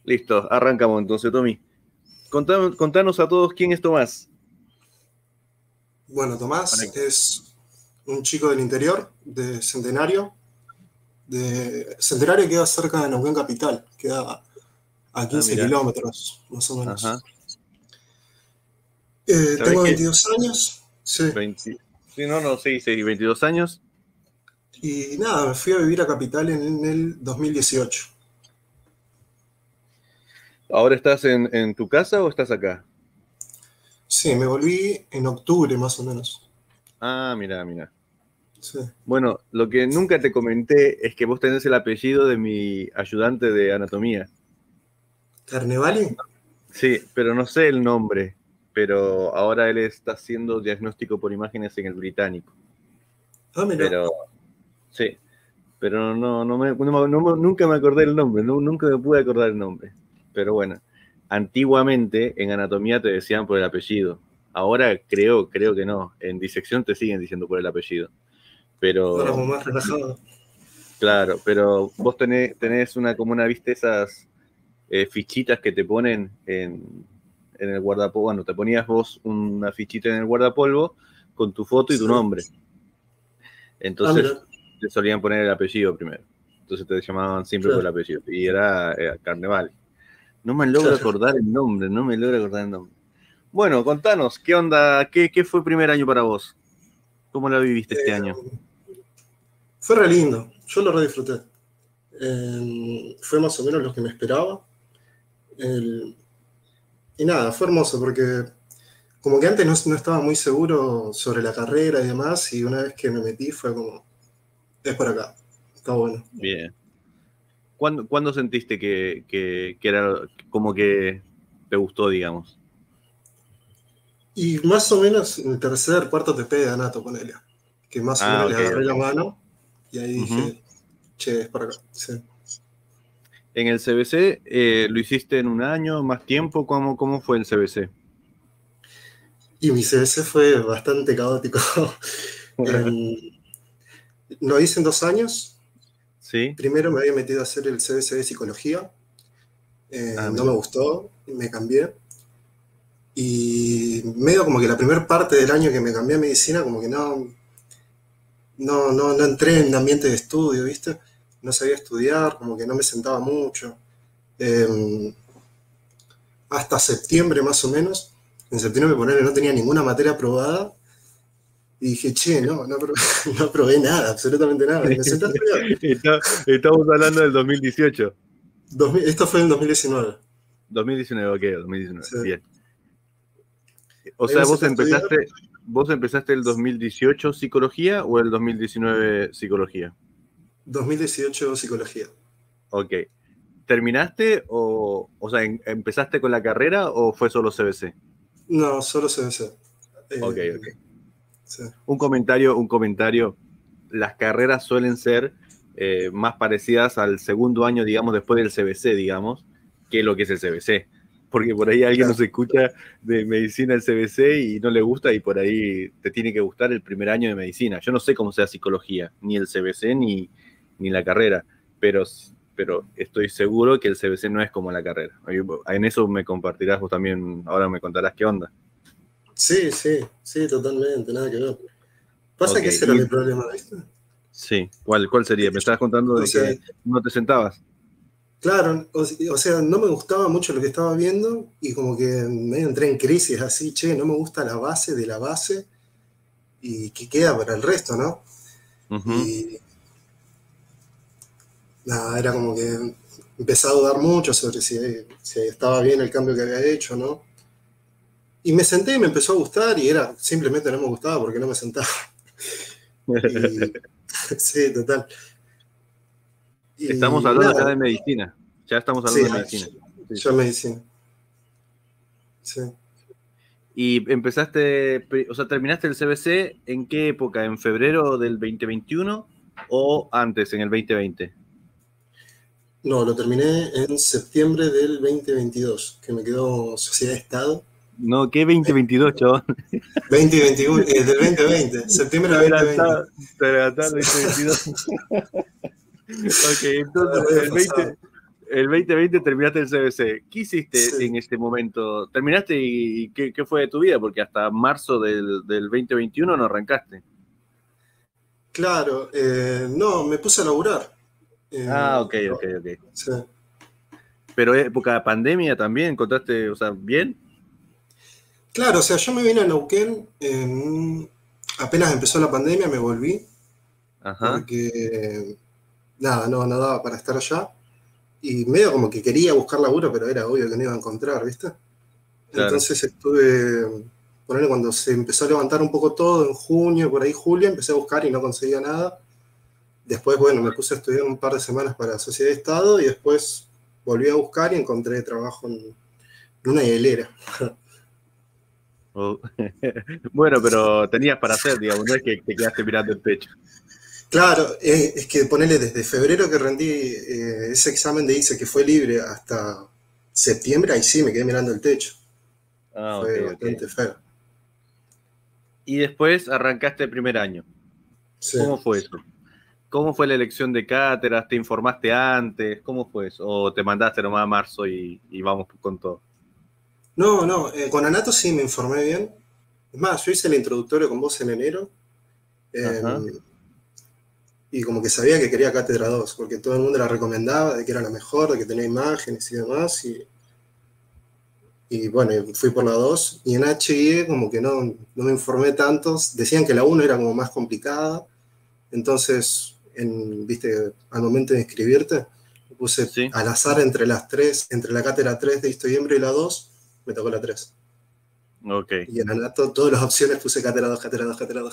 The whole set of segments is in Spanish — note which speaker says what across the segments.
Speaker 1: Listo, arrancamos entonces, Tommy. Contanos a todos quién es Tomás.
Speaker 2: Bueno, Tomás es un chico del interior, de Centenario. Centenario queda cerca de Neuquén Capital, queda a 15 kilómetros, más o menos.
Speaker 1: Ajá.
Speaker 2: Tengo 22 años. Sí.
Speaker 1: 22 años.
Speaker 2: Y nada, me fui a vivir a Capital en el 2018.
Speaker 1: ¿Ahora estás en tu casa o estás acá?
Speaker 2: Sí, me volví en octubre más o menos.
Speaker 1: Ah, mira.
Speaker 2: Sí.
Speaker 1: Bueno, lo que nunca te comenté es que vos tenés el apellido de mi ayudante de anatomía.
Speaker 2: ¿Carnevali?
Speaker 1: Sí, pero no sé el nombre. Pero ahora él está haciendo diagnóstico por imágenes en el Británico.
Speaker 2: Ah, mira.
Speaker 1: Pero nunca me acordé el nombre, nunca me pude acordar el nombre. Pero bueno, antiguamente en anatomía te decían por el apellido. Ahora creo que no. En disección te siguen diciendo por el apellido. Pero
Speaker 2: ahora como más relajado.
Speaker 1: Claro, pero vos tenés ¿viste esas fichitas que te ponen en el guardapolvo? Bueno, te ponías vos una fichita en el guardapolvo con tu foto y tu nombre. Entonces te solían poner el apellido primero. Entonces te llamaban siempre por el apellido. Y era Carnevali. No me logro acordar el nombre, Bueno, contanos, ¿qué onda? ¿Qué fue primer año para vos? ¿Cómo la viviste este año?
Speaker 2: Fue re lindo, yo lo re disfruté. Fue más o menos lo que me esperaba. Y nada, fue hermoso porque como que antes no estaba muy seguro sobre la carrera y demás, y una vez que me metí fue como, es por acá, está bueno.
Speaker 1: Bien. ¿Cuándo sentiste que era como que te gustó, digamos?
Speaker 2: Y más o menos en el tercer, cuarto TP de Anato, ponele. Que más o menos le agarré la mano y ahí dije, che, es por acá. Sí.
Speaker 1: ¿En el CBC lo hiciste en un año, más tiempo? ¿Cómo fue el CBC?
Speaker 2: Y mi CBC fue bastante caótico. Lo hice en 2 años.
Speaker 1: ¿Sí?
Speaker 2: Primero me había metido a hacer el CBC de psicología. No me gustó, me cambié. Y medio como que la primera parte del año que me cambié a medicina, como que no entré en ambiente de estudio, ¿viste? No sabía estudiar, como que no me sentaba mucho. Hasta septiembre más o menos. En septiembre no tenía ninguna materia aprobada. Y dije, che, no probé nada, absolutamente nada. Y me senté a estudiar.
Speaker 1: Estamos hablando del 2018.
Speaker 2: Esto fue en 2019.
Speaker 1: 2019, ok, 2019,
Speaker 2: Sí.
Speaker 1: bien. O sea, ¿vos empezaste el 2018 psicología o el 2019 psicología?
Speaker 2: 2018 psicología.
Speaker 1: Ok. ¿Terminaste o sea, empezaste con la carrera o fue solo CBC?
Speaker 2: No, solo CBC.
Speaker 1: Ok.
Speaker 2: Sí.
Speaker 1: Un comentario. Las carreras suelen ser más parecidas al segundo año, digamos, después del CBC, digamos, que lo que es el CBC. Porque por ahí alguien nos escucha de medicina el CBC y no le gusta y por ahí te tiene que gustar el primer año de medicina. Yo no sé cómo sea psicología, ni el CBC ni la carrera, pero estoy seguro que el CBC no es como la carrera. En eso me compartirás vos también, ahora me contarás qué onda.
Speaker 2: Sí, totalmente, nada que ver. Pasa que ese era mi problema, ¿viste?
Speaker 1: Sí, ¿cuál sería? Me estabas contando de que no te sentabas.
Speaker 2: Claro, o sea, no me gustaba mucho lo que estaba viendo y como que medio entré en crisis así, che, no me gusta la base de la base y qué queda para el resto, ¿no? Y nada, era como que empecé a dudar mucho sobre si estaba bien el cambio que había hecho, ¿no? Y me senté y me empezó a gustar y simplemente no me gustaba porque no me sentaba. Sí, total.
Speaker 1: Estamos hablando acá de medicina. Ya estamos hablando de medicina.
Speaker 2: Ya medicina. Sí.
Speaker 1: ¿Y empezaste, o sea, terminaste el CBC en qué época? ¿En febrero del 2021 o antes, en el 2020?
Speaker 2: No, lo terminé en septiembre del 2022, que me quedó Sociedad de Estado.
Speaker 1: No, ¿qué 2022, chabón?
Speaker 2: 2021, del 2020, septiembre del 2020.
Speaker 1: Te adelantaste 2022. Ok, entonces el 2020 terminaste el CBC. ¿Qué hiciste
Speaker 2: Sí,
Speaker 1: en este momento? ¿Terminaste y qué fue de tu vida? Porque hasta marzo del 2021 no arrancaste.
Speaker 2: claro, no, me puse a laburar.
Speaker 1: Ah,
Speaker 2: Eh,
Speaker 1: ok, ok, ok.
Speaker 2: sí.
Speaker 1: Pero época de pandemia también, ¿encontraste, o sea, bien?
Speaker 2: Claro, o sea, yo me vine a Neuquén, apenas empezó la pandemia, me volví,
Speaker 1: Ajá,
Speaker 2: porque nada, no daba para estar allá. Y medio como que quería buscar laburo, pero era obvio que no iba a encontrar, ¿viste?
Speaker 1: claro.
Speaker 2: Entonces estuve, ponele, cuando se empezó a levantar un poco todo, en junio, por ahí julio, empecé a buscar y no conseguía nada. Después, bueno, me puse a estudiar un par de semanas para Sociedad de Estado y después volví a buscar y encontré trabajo en una hielera.
Speaker 1: Oh. Bueno, pero tenías para hacer, digamos, no es que te quedaste mirando el techo.
Speaker 2: Claro, es que ponele desde febrero que rendí ese examen de ICE que fue libre hasta septiembre, ahí sí me quedé mirando el techo.
Speaker 1: Ah, ok,
Speaker 2: Fue
Speaker 1: ok.
Speaker 2: bastante feo.
Speaker 1: Y después arrancaste el primer año.
Speaker 2: Sí.
Speaker 1: ¿Cómo fue eso? ¿Cómo fue la elección de cátedras? ¿Te informaste antes? ¿Cómo fue eso? ¿O te mandaste nomás a marzo y vamos con todo?
Speaker 2: No, con Anato sí me informé bien. Es más, yo hice el introductorio con vos en enero eh,
Speaker 1: Ajá,
Speaker 2: y como que sabía que quería Cátedra 2 porque todo el mundo la recomendaba, de que era la mejor, de que tenía imágenes y demás. Y bueno, fui por la 2 y en HIE como que no me informé tanto. Decían que la uno era como más complicada. Entonces, viste, al momento de inscribirte, me puse
Speaker 1: sí.
Speaker 2: al azar entre las tres, entre la cátedra 3 de Historiembre y la 2 me tocó la 3.
Speaker 1: Ok.
Speaker 2: Y en Anato, todas las opciones puse cátedra 2 cátedra 2 cátedra 2.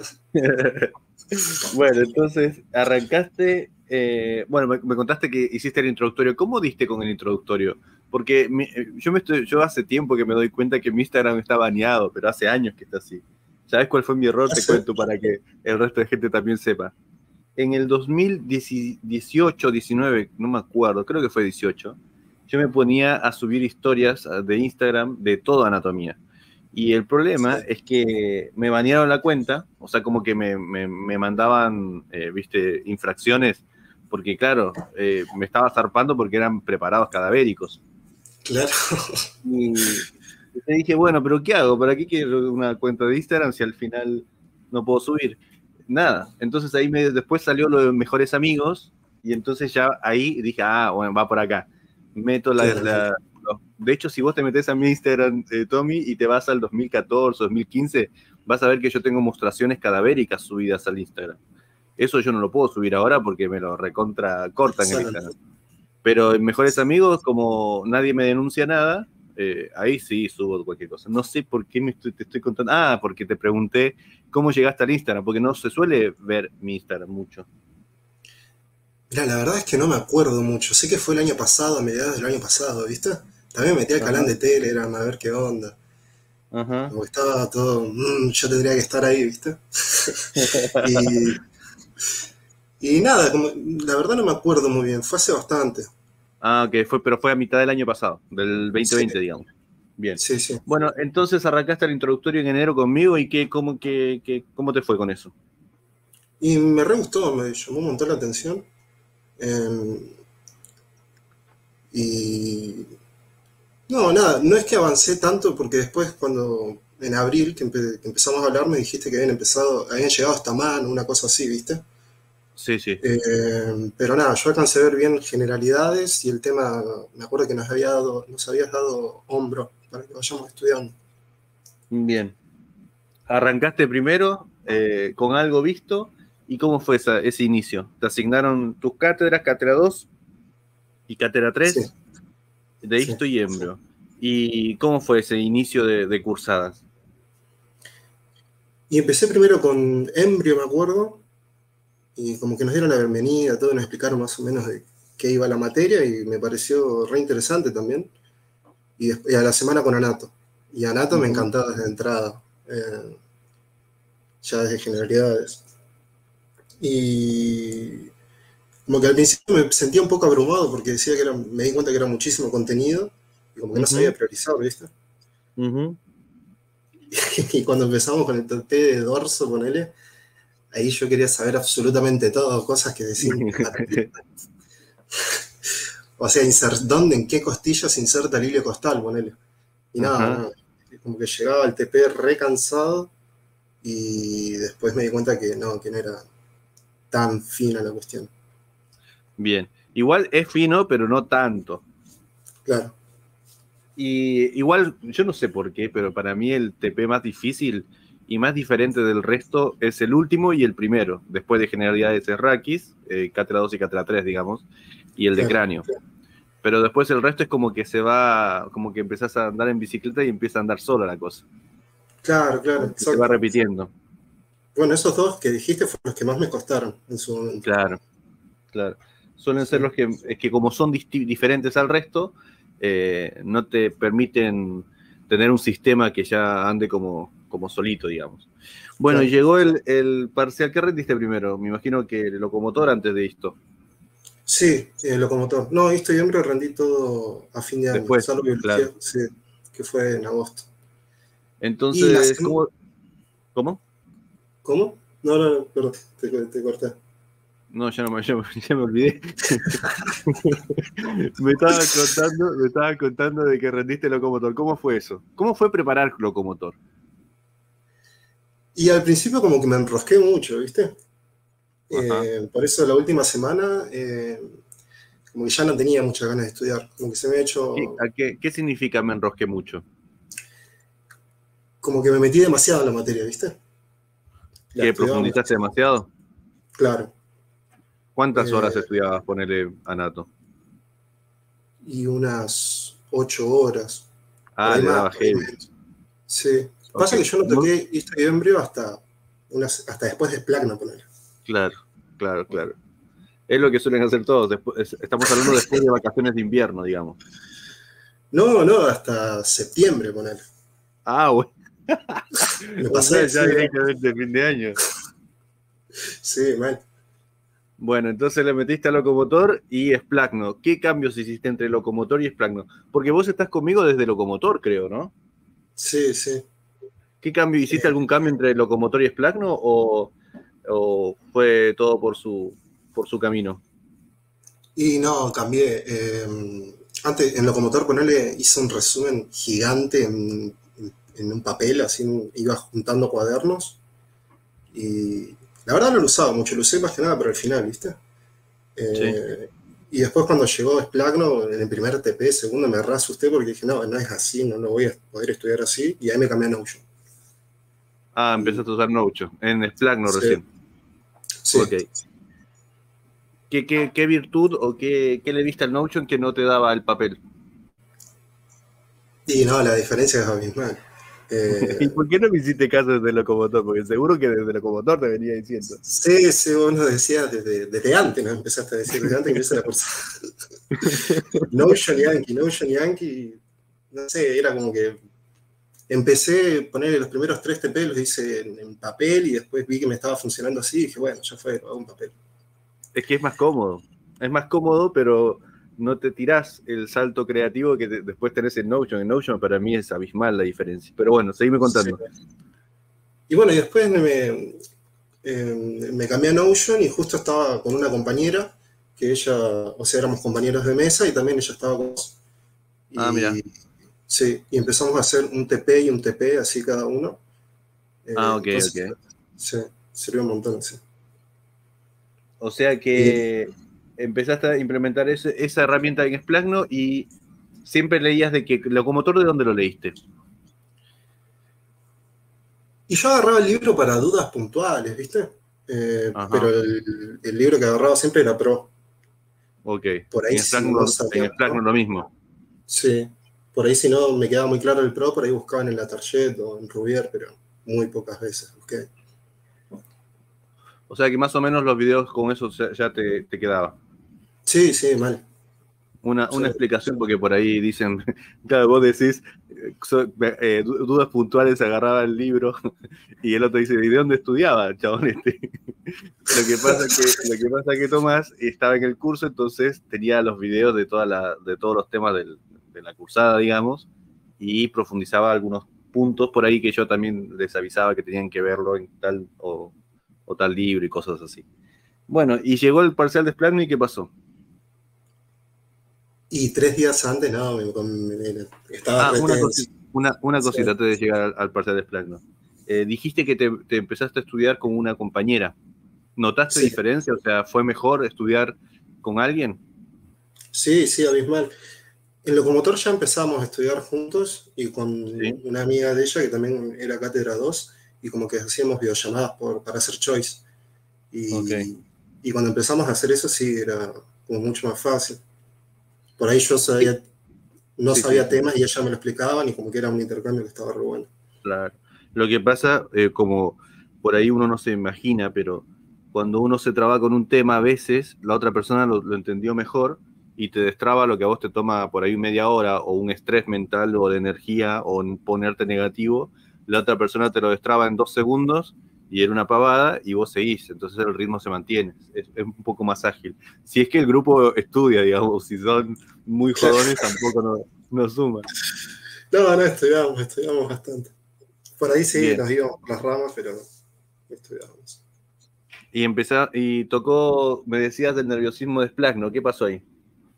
Speaker 1: Bueno, entonces arrancaste, bueno, me contaste que hiciste el introductorio. ¿Cómo diste con el introductorio? Porque yo hace tiempo que me doy cuenta que mi Instagram está baneado, pero hace años que está así. ¿Sabes cuál fue mi error? Te
Speaker 2: Hace,
Speaker 1: cuento para que el resto de gente también sepa. En el 2018, 19, no me acuerdo, creo que fue 18, yo me ponía a subir historias de Instagram de toda anatomía. Y el problema
Speaker 2: sí,
Speaker 1: es que me banearon la cuenta, o sea, como que me mandaban, viste, infracciones, porque claro, me estaba zarpando porque eran preparados cadavéricos.
Speaker 2: claro.
Speaker 1: Y te dije, bueno, pero ¿qué hago? ¿Para qué quiero una cuenta de Instagram si al final no puedo subir? Nada. Entonces ahí después salió lo de mejores amigos y entonces ya ahí dije, ah, bueno, va por acá. Meto
Speaker 2: Claramente.
Speaker 1: de hecho, si vos te metes a mi Instagram, Tommy, y te vas al 2014, 2015, vas a ver que yo tengo mostraciones cadavéricas subidas al Instagram. Eso yo no lo puedo subir ahora porque me lo recontra cortan el
Speaker 2: Sacan.
Speaker 1: Instagram. Pero en Mejores Amigos, como nadie me denuncia nada, ahí sí subo cualquier cosa. No sé por qué te estoy contando. Ah, porque te pregunté cómo llegaste al Instagram, porque no se suele ver mi Instagram mucho.
Speaker 2: Mira, la verdad es que no me acuerdo mucho. Sé que fue el año pasado, a mediados del año pasado, ¿viste? También metí al canal
Speaker 1: Ajá,
Speaker 2: de Telegram a ver qué onda.
Speaker 1: ajá.
Speaker 2: Como que estaba todo, yo tendría que estar ahí, ¿viste? Y, y nada, como, la verdad no me acuerdo muy bien, fue hace bastante.
Speaker 1: Ah, ok, pero fue a mitad del año pasado, del
Speaker 2: Sí,
Speaker 1: 2020, digamos. Bien.
Speaker 2: sí, sí.
Speaker 1: Bueno, entonces arrancaste el introductorio en enero conmigo y ¿cómo te fue con eso?
Speaker 2: Y me re gustó, me llamó un montón la atención. Eh, y no, nada, no es que avancé tanto porque después cuando en abril que empezamos a hablar me dijiste que habían llegado hasta mano, una cosa así, ¿viste?
Speaker 1: Sí, sí.
Speaker 2: Pero nada, yo alcancé a ver bien generalidades y el tema, me acuerdo que nos habías dado hombro para que vayamos estudiando.
Speaker 1: Bien. Arrancaste primero con algo visto y ¿cómo fue ese inicio? ¿Te asignaron tus cátedras, cátedra 2 y cátedra
Speaker 2: Sí,
Speaker 1: 3 de
Speaker 2: sí.
Speaker 1: Histo y Embrio? ¿Y cómo fue ese inicio de cursadas?
Speaker 2: Y empecé primero con Embrio, me acuerdo, y como que nos dieron la bienvenida, todo, nos explicaron más o menos de qué iba la materia y me pareció re interesante también. Y a la semana con Anato. Y Anato me
Speaker 1: Ujú.
Speaker 2: encantaba desde entrada, ya desde generalidades. Y como que al principio me sentía un poco abrumado porque decía que me di cuenta que era muchísimo contenido y como que no sabía
Speaker 1: Ujú,
Speaker 2: priorizar, ¿viste?
Speaker 1: ujú.
Speaker 2: Y cuando empezamos con el TT de dorso, ponele, ahí yo quería saber absolutamente todo, cosas que decían, O sea, ¿dónde, en qué costilla se inserta el ilio costal, ponele? Y nada,
Speaker 1: Ajá.
Speaker 2: nada. Como que llegaba al TP re cansado y después me di cuenta que no era tan fina la cuestión.
Speaker 1: Bien. Igual es fino, pero no tanto.
Speaker 2: Claro.
Speaker 1: Y igual, yo no sé por qué, pero para mí el TP más difícil y más diferente del resto es el último y el primero, después de Generalidades Serrakis, Cátedra 2 y Cátedra 3, digamos, y el de
Speaker 2: Claro,
Speaker 1: cráneo. Pero después el resto es como que se va, como que empezás a andar en bicicleta y empieza a andar sola la cosa.
Speaker 2: claro,
Speaker 1: Como que se va
Speaker 2: exacto.
Speaker 1: repitiendo.
Speaker 2: Bueno, esos dos que dijiste fueron los que más me costaron en su momento.
Speaker 1: Claro, claro. Suelen ser
Speaker 2: Sí,
Speaker 1: los que, es que como son diferentes al resto, no te permiten tener un sistema que ya ande como solito, digamos. Bueno, y
Speaker 2: claro.
Speaker 1: llegó el parcial. ¿Qué rendiste primero? Me imagino que el locomotor antes de esto.
Speaker 2: Sí, locomotor. No, esto yo me rendí todo a fin de año,
Speaker 1: Después,
Speaker 2: salvo
Speaker 1: claro.
Speaker 2: biología, sí, que fue en agosto. Y la
Speaker 1: Entonces,
Speaker 2: semana...
Speaker 1: ¿cómo?
Speaker 2: ¿Cómo? No, perdón, te corté.
Speaker 1: No, ya me olvidé. Me estaba contando de que rendiste locomotor. ¿Cómo fue eso? ¿Cómo fue preparar locomotor?
Speaker 2: Y al principio como que me enrosqué mucho, ¿viste?
Speaker 1: Ajá.
Speaker 2: Por eso la última semana como que ya no tenía muchas ganas de estudiar. Como que se me ha hecho...
Speaker 1: ¿Qué significa me enrosqué mucho?
Speaker 2: Como que me metí demasiado en la materia, ¿viste? La
Speaker 1: ¿Que
Speaker 2: estudiaba
Speaker 1: profundizaste
Speaker 2: muchísimo.
Speaker 1: demasiado?
Speaker 2: Claro.
Speaker 1: ¿Cuántas horas
Speaker 2: Eh,
Speaker 1: estudiabas, ponele Anato?
Speaker 2: y unas 8 horas. Por
Speaker 1: Ah,
Speaker 2: ahí
Speaker 1: le
Speaker 2: más,
Speaker 1: daba
Speaker 2: por ahí
Speaker 1: heavy.
Speaker 2: menos. Sí.
Speaker 1: Ok.
Speaker 2: Pasa que yo no toqué esto de embrio hasta después de Splagna, poner.
Speaker 1: Claro, claro, claro. Es lo que suelen hacer todos. Estamos hablando después de vacaciones de invierno, digamos.
Speaker 2: No, hasta septiembre, poner.
Speaker 1: Ah, bueno.
Speaker 2: Me
Speaker 1: O sea,
Speaker 2: pasé,
Speaker 1: ya
Speaker 2: sí,
Speaker 1: directamente fin de año.
Speaker 2: sí, mal.
Speaker 1: Bueno, entonces le metiste a locomotor y Splagno. ¿Qué cambios hiciste entre locomotor y Splagno? Porque vos estás conmigo desde locomotor, creo, ¿no?
Speaker 2: Sí, sí.
Speaker 1: ¿Qué cambio? ¿Hiciste algún cambio entre locomotor y Splagno o fue todo por su camino?
Speaker 2: Y no, cambié. Antes, en Locomotor, ponerle, hice un resumen gigante en un papel, así iba juntando cuadernos. Y la verdad no lo usaba mucho, lo usé más que nada para el final, ¿viste?
Speaker 1: Sí.
Speaker 2: Eh, y después cuando llegó Splagno, en el primer TP, segundo, me re asusté porque dije, no es así, no voy a poder estudiar así. Y ahí me cambié a Notion.
Speaker 1: Ah,
Speaker 2: Y
Speaker 1: empezaste a usar Notion, en Splagno
Speaker 2: sí,
Speaker 1: recién.
Speaker 2: sí.
Speaker 1: Ok. ¿Qué virtud o qué le viste al Notion que no te daba el papel?
Speaker 2: Y no, la diferencia es abismal.
Speaker 1: ¿Y
Speaker 2: Eh,
Speaker 1: por qué no me hiciste caso desde locomotor? Porque seguro que desde locomotor te venía diciendo.
Speaker 2: sí, vos nos decías desde antes, ¿no? Empezaste a decir, desde antes que empieza la cursa. Notion Yankee, no sé, era como que empecé a poner los primeros 3 TP, los hice en papel y después vi que me estaba funcionando así y dije, bueno, ya fue, lo hago en papel.
Speaker 1: Es que es más cómodo. Es más cómodo, pero no te tirás el salto creativo que después tenés en Notion. En Notion para mí es abismal la diferencia. Pero bueno, seguime
Speaker 2: Sí.
Speaker 1: contando.
Speaker 2: Y bueno, y después me cambié a Notion y justo estaba con una compañera que ella, o sea, éramos compañeros de mesa y también ella estaba con nosotros.
Speaker 1: Ah, mira.
Speaker 2: Y sí, y empezamos a hacer un TP y un TP, así cada uno.
Speaker 1: Ah, ok,
Speaker 2: Entonces,
Speaker 1: ok.
Speaker 2: sí, sirvió un montón, sí.
Speaker 1: O sea
Speaker 2: Y,
Speaker 1: que empezaste a implementar esa herramienta en Splagno y siempre leías de que locomotor, ¿de dónde lo leíste?
Speaker 2: y yo agarraba el libro para dudas puntuales, ¿viste? Pero
Speaker 1: Ajá,
Speaker 2: el libro que agarraba siempre era pro.
Speaker 1: ok.
Speaker 2: Por ahí si no sabía
Speaker 1: En Splagno
Speaker 2: pro,
Speaker 1: lo mismo.
Speaker 2: sí. Por ahí si no me quedaba muy claro el pro, por ahí buscaban en la Target o en Rubier, pero muy pocas veces busqué.
Speaker 1: O sea que más o menos los videos con eso ya te quedaba.
Speaker 2: Sí, sí, mal.
Speaker 1: Una
Speaker 2: Sí,
Speaker 1: explicación, porque por ahí dicen, claro, vos decís, dudas puntuales, agarraba el libro y el otro dice, ¿y de dónde estudiaba, chabón este? Lo que pasa que Tomás estaba en el curso, entonces tenía los videos de todos los temas de la cursada, digamos, y profundizaba algunos puntos por ahí que yo también les avisaba que tenían que verlo en tal o tal libro y cosas así. Bueno, y llegó el parcial de Splagno y ¿qué pasó?
Speaker 2: Y 3 días antes, no, estaba
Speaker 1: Ah,
Speaker 2: re
Speaker 1: una
Speaker 2: tenso.
Speaker 1: cosita, una
Speaker 2: Sí,
Speaker 1: cosita antes de llegar al parcial de Splagno. Dijiste que te empezaste a estudiar con una compañera. ¿Notaste
Speaker 2: sí,
Speaker 1: diferencia? O sea, ¿fue mejor estudiar con alguien?
Speaker 2: sí, sí, abismal. En Locomotor ya empezamos a estudiar juntos y con
Speaker 1: Sí.
Speaker 2: una amiga de ella que también era Cátedra 2 y como que hacíamos videollamadas para hacer choice.
Speaker 1: Ok,
Speaker 2: Y cuando empezamos a hacer eso sí era como mucho más fácil. Por ahí yo
Speaker 1: sí,
Speaker 2: no
Speaker 1: sí, sí,
Speaker 2: sabía
Speaker 1: sí,
Speaker 2: temas y ella me lo explicaban y como que era un intercambio que estaba re bueno.
Speaker 1: claro. Lo que pasa, como por ahí uno no se imagina, pero cuando uno se traba con un tema, a veces la otra persona lo entendió mejor y te destraba lo que a vos te toma por ahí media hora o un estrés mental o de energía o en ponerte negativo, la otra persona te lo destraba en 2 segundos y era una pavada y vos seguís, entonces el ritmo se mantiene, es un poco más ágil. Si es que el grupo estudia, digamos, si son muy jodones tampoco no suma.
Speaker 2: No, no, estudiamos bastante. Por ahí sí,
Speaker 1: Bien.
Speaker 2: nos íbamos por las ramas, pero estudiábamos.
Speaker 1: Y tocó, me decías del nerviosismo de Splash, ¿no? ¿Qué pasó ahí?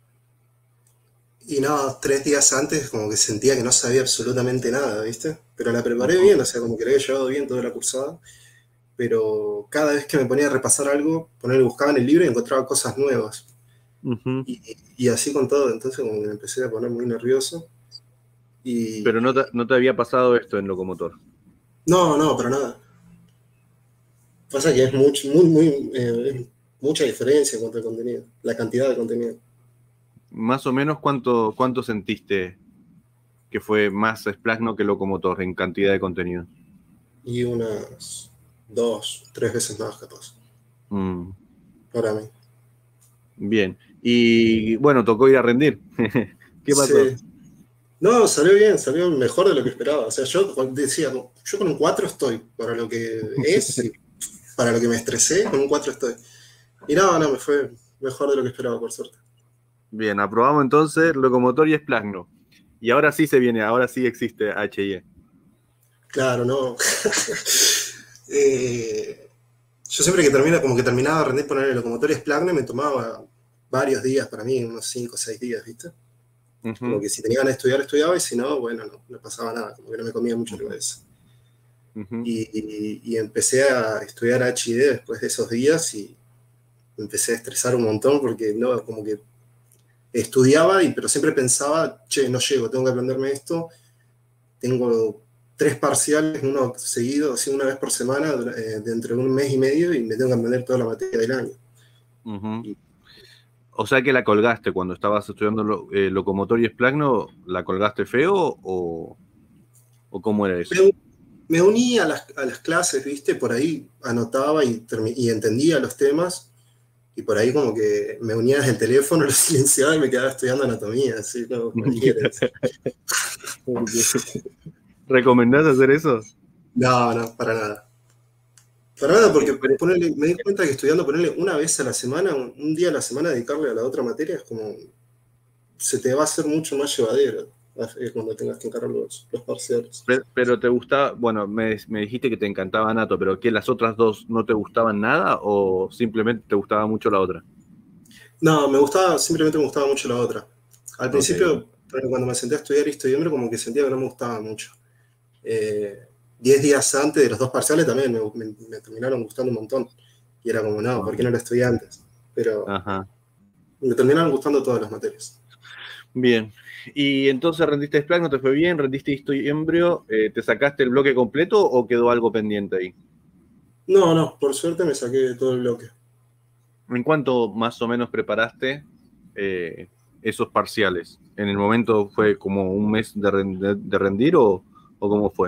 Speaker 2: Y no, 3 días antes como que sentía que no sabía absolutamente nada, ¿viste? Pero la preparé
Speaker 1: Ujú,
Speaker 2: bien, o sea, como que la había llevado bien toda la cursada. Pero cada vez que me ponía a repasar algo, buscaba en el libro y encontraba cosas nuevas.
Speaker 1: ujú.
Speaker 2: Y así con todo, entonces como que me empecé a poner muy nervioso.
Speaker 1: Pero
Speaker 2: Y
Speaker 1: no te había pasado esto en Locomotor.
Speaker 2: no, no, para nada. Pasa que es es mucha diferencia en cuanto al contenido, la cantidad de contenido.
Speaker 1: Más o menos, cuánto sentiste que fue más Splash no que Locomotor en cantidad de contenido?
Speaker 2: Y unas 2, 3 veces más capaz,
Speaker 1: Mm,
Speaker 2: para mí.
Speaker 1: bien. Y bueno, tocó ir a rendir. ¿Qué pasó?
Speaker 2: Sí. No, salió mejor de lo que esperaba. O sea, yo decía, "No, yo con un 4 estoy, para lo que es y para lo que me estresé, con un 4 estoy". Y no, me fue mejor de lo que esperaba, por suerte.
Speaker 1: Bien, aprobamos entonces Locomotor y Splash no. Y ahora sí se viene, ahora sí existe HIE.
Speaker 2: Claro, no. Eh, yo siempre como que terminaba de rendir poner el locomotor y Splagna me tomaba varios días para mí, unos 5 o 6 días, ¿viste? Como
Speaker 1: Ujú,
Speaker 2: que si tenía ganas de estudiar, estudiaba y si no, bueno, no pasaba nada, como que no me comía mucho la
Speaker 1: ujú,
Speaker 2: cabeza.
Speaker 1: ujú.
Speaker 2: Y empecé a estudiar HID después de esos días y me empecé a estresar un montón porque no, como que estudiaba, pero siempre pensaba, che, no llego, tengo que aprenderme esto, tengo 3 parciales, uno seguido, así una vez por semana, dentro de un mes y medio, y me tengo que aprender toda la materia del año.
Speaker 1: Ujú.
Speaker 2: Y
Speaker 1: O sea que la colgaste cuando estabas estudiando locomotor y esplagno, ¿la colgaste feo o cómo era eso?
Speaker 2: me uní a las clases, ¿viste? Por ahí anotaba y entendía los temas, y por ahí como que me unía desde el teléfono, lo silenciaba y me quedaba estudiando anatomía, así, no, cualquiera.
Speaker 1: ¿Recomendás hacer eso?
Speaker 2: No, no, para nada. Para nada,
Speaker 1: Ok,
Speaker 2: porque
Speaker 1: pero,
Speaker 2: me di cuenta que estudiando, ponerle una vez a la semana, un día a la semana, dedicarle a la otra materia, es como, se te va a hacer mucho más llevadero cuando tengas que encarar los parciales.
Speaker 1: pero te gustaba, bueno, me dijiste que te encantaba Anato, pero ¿que las otras dos no te gustaban nada o simplemente te gustaba mucho la otra?
Speaker 2: No, simplemente me gustaba mucho la otra. Al
Speaker 1: Ok,
Speaker 2: principio, cuando me senté a estudiar historia, como que sentía que no me gustaba mucho. Eh, 10 días antes de los dos parciales también me terminaron gustando un montón. Y era como, no, ¿por qué no lo estudié antes? Pero
Speaker 1: ajá.
Speaker 2: me terminaron gustando todas las materias.
Speaker 1: Bien. Y entonces rendiste esplagno, te fue bien, rendiste histo y embrio, ¿te sacaste el bloque completo o quedó algo pendiente ahí?
Speaker 2: No, no, por suerte me saqué todo el bloque.
Speaker 1: ¿En cuánto más o menos preparaste esos parciales? ¿En el momento fue como un mes de rendir o cómo fue?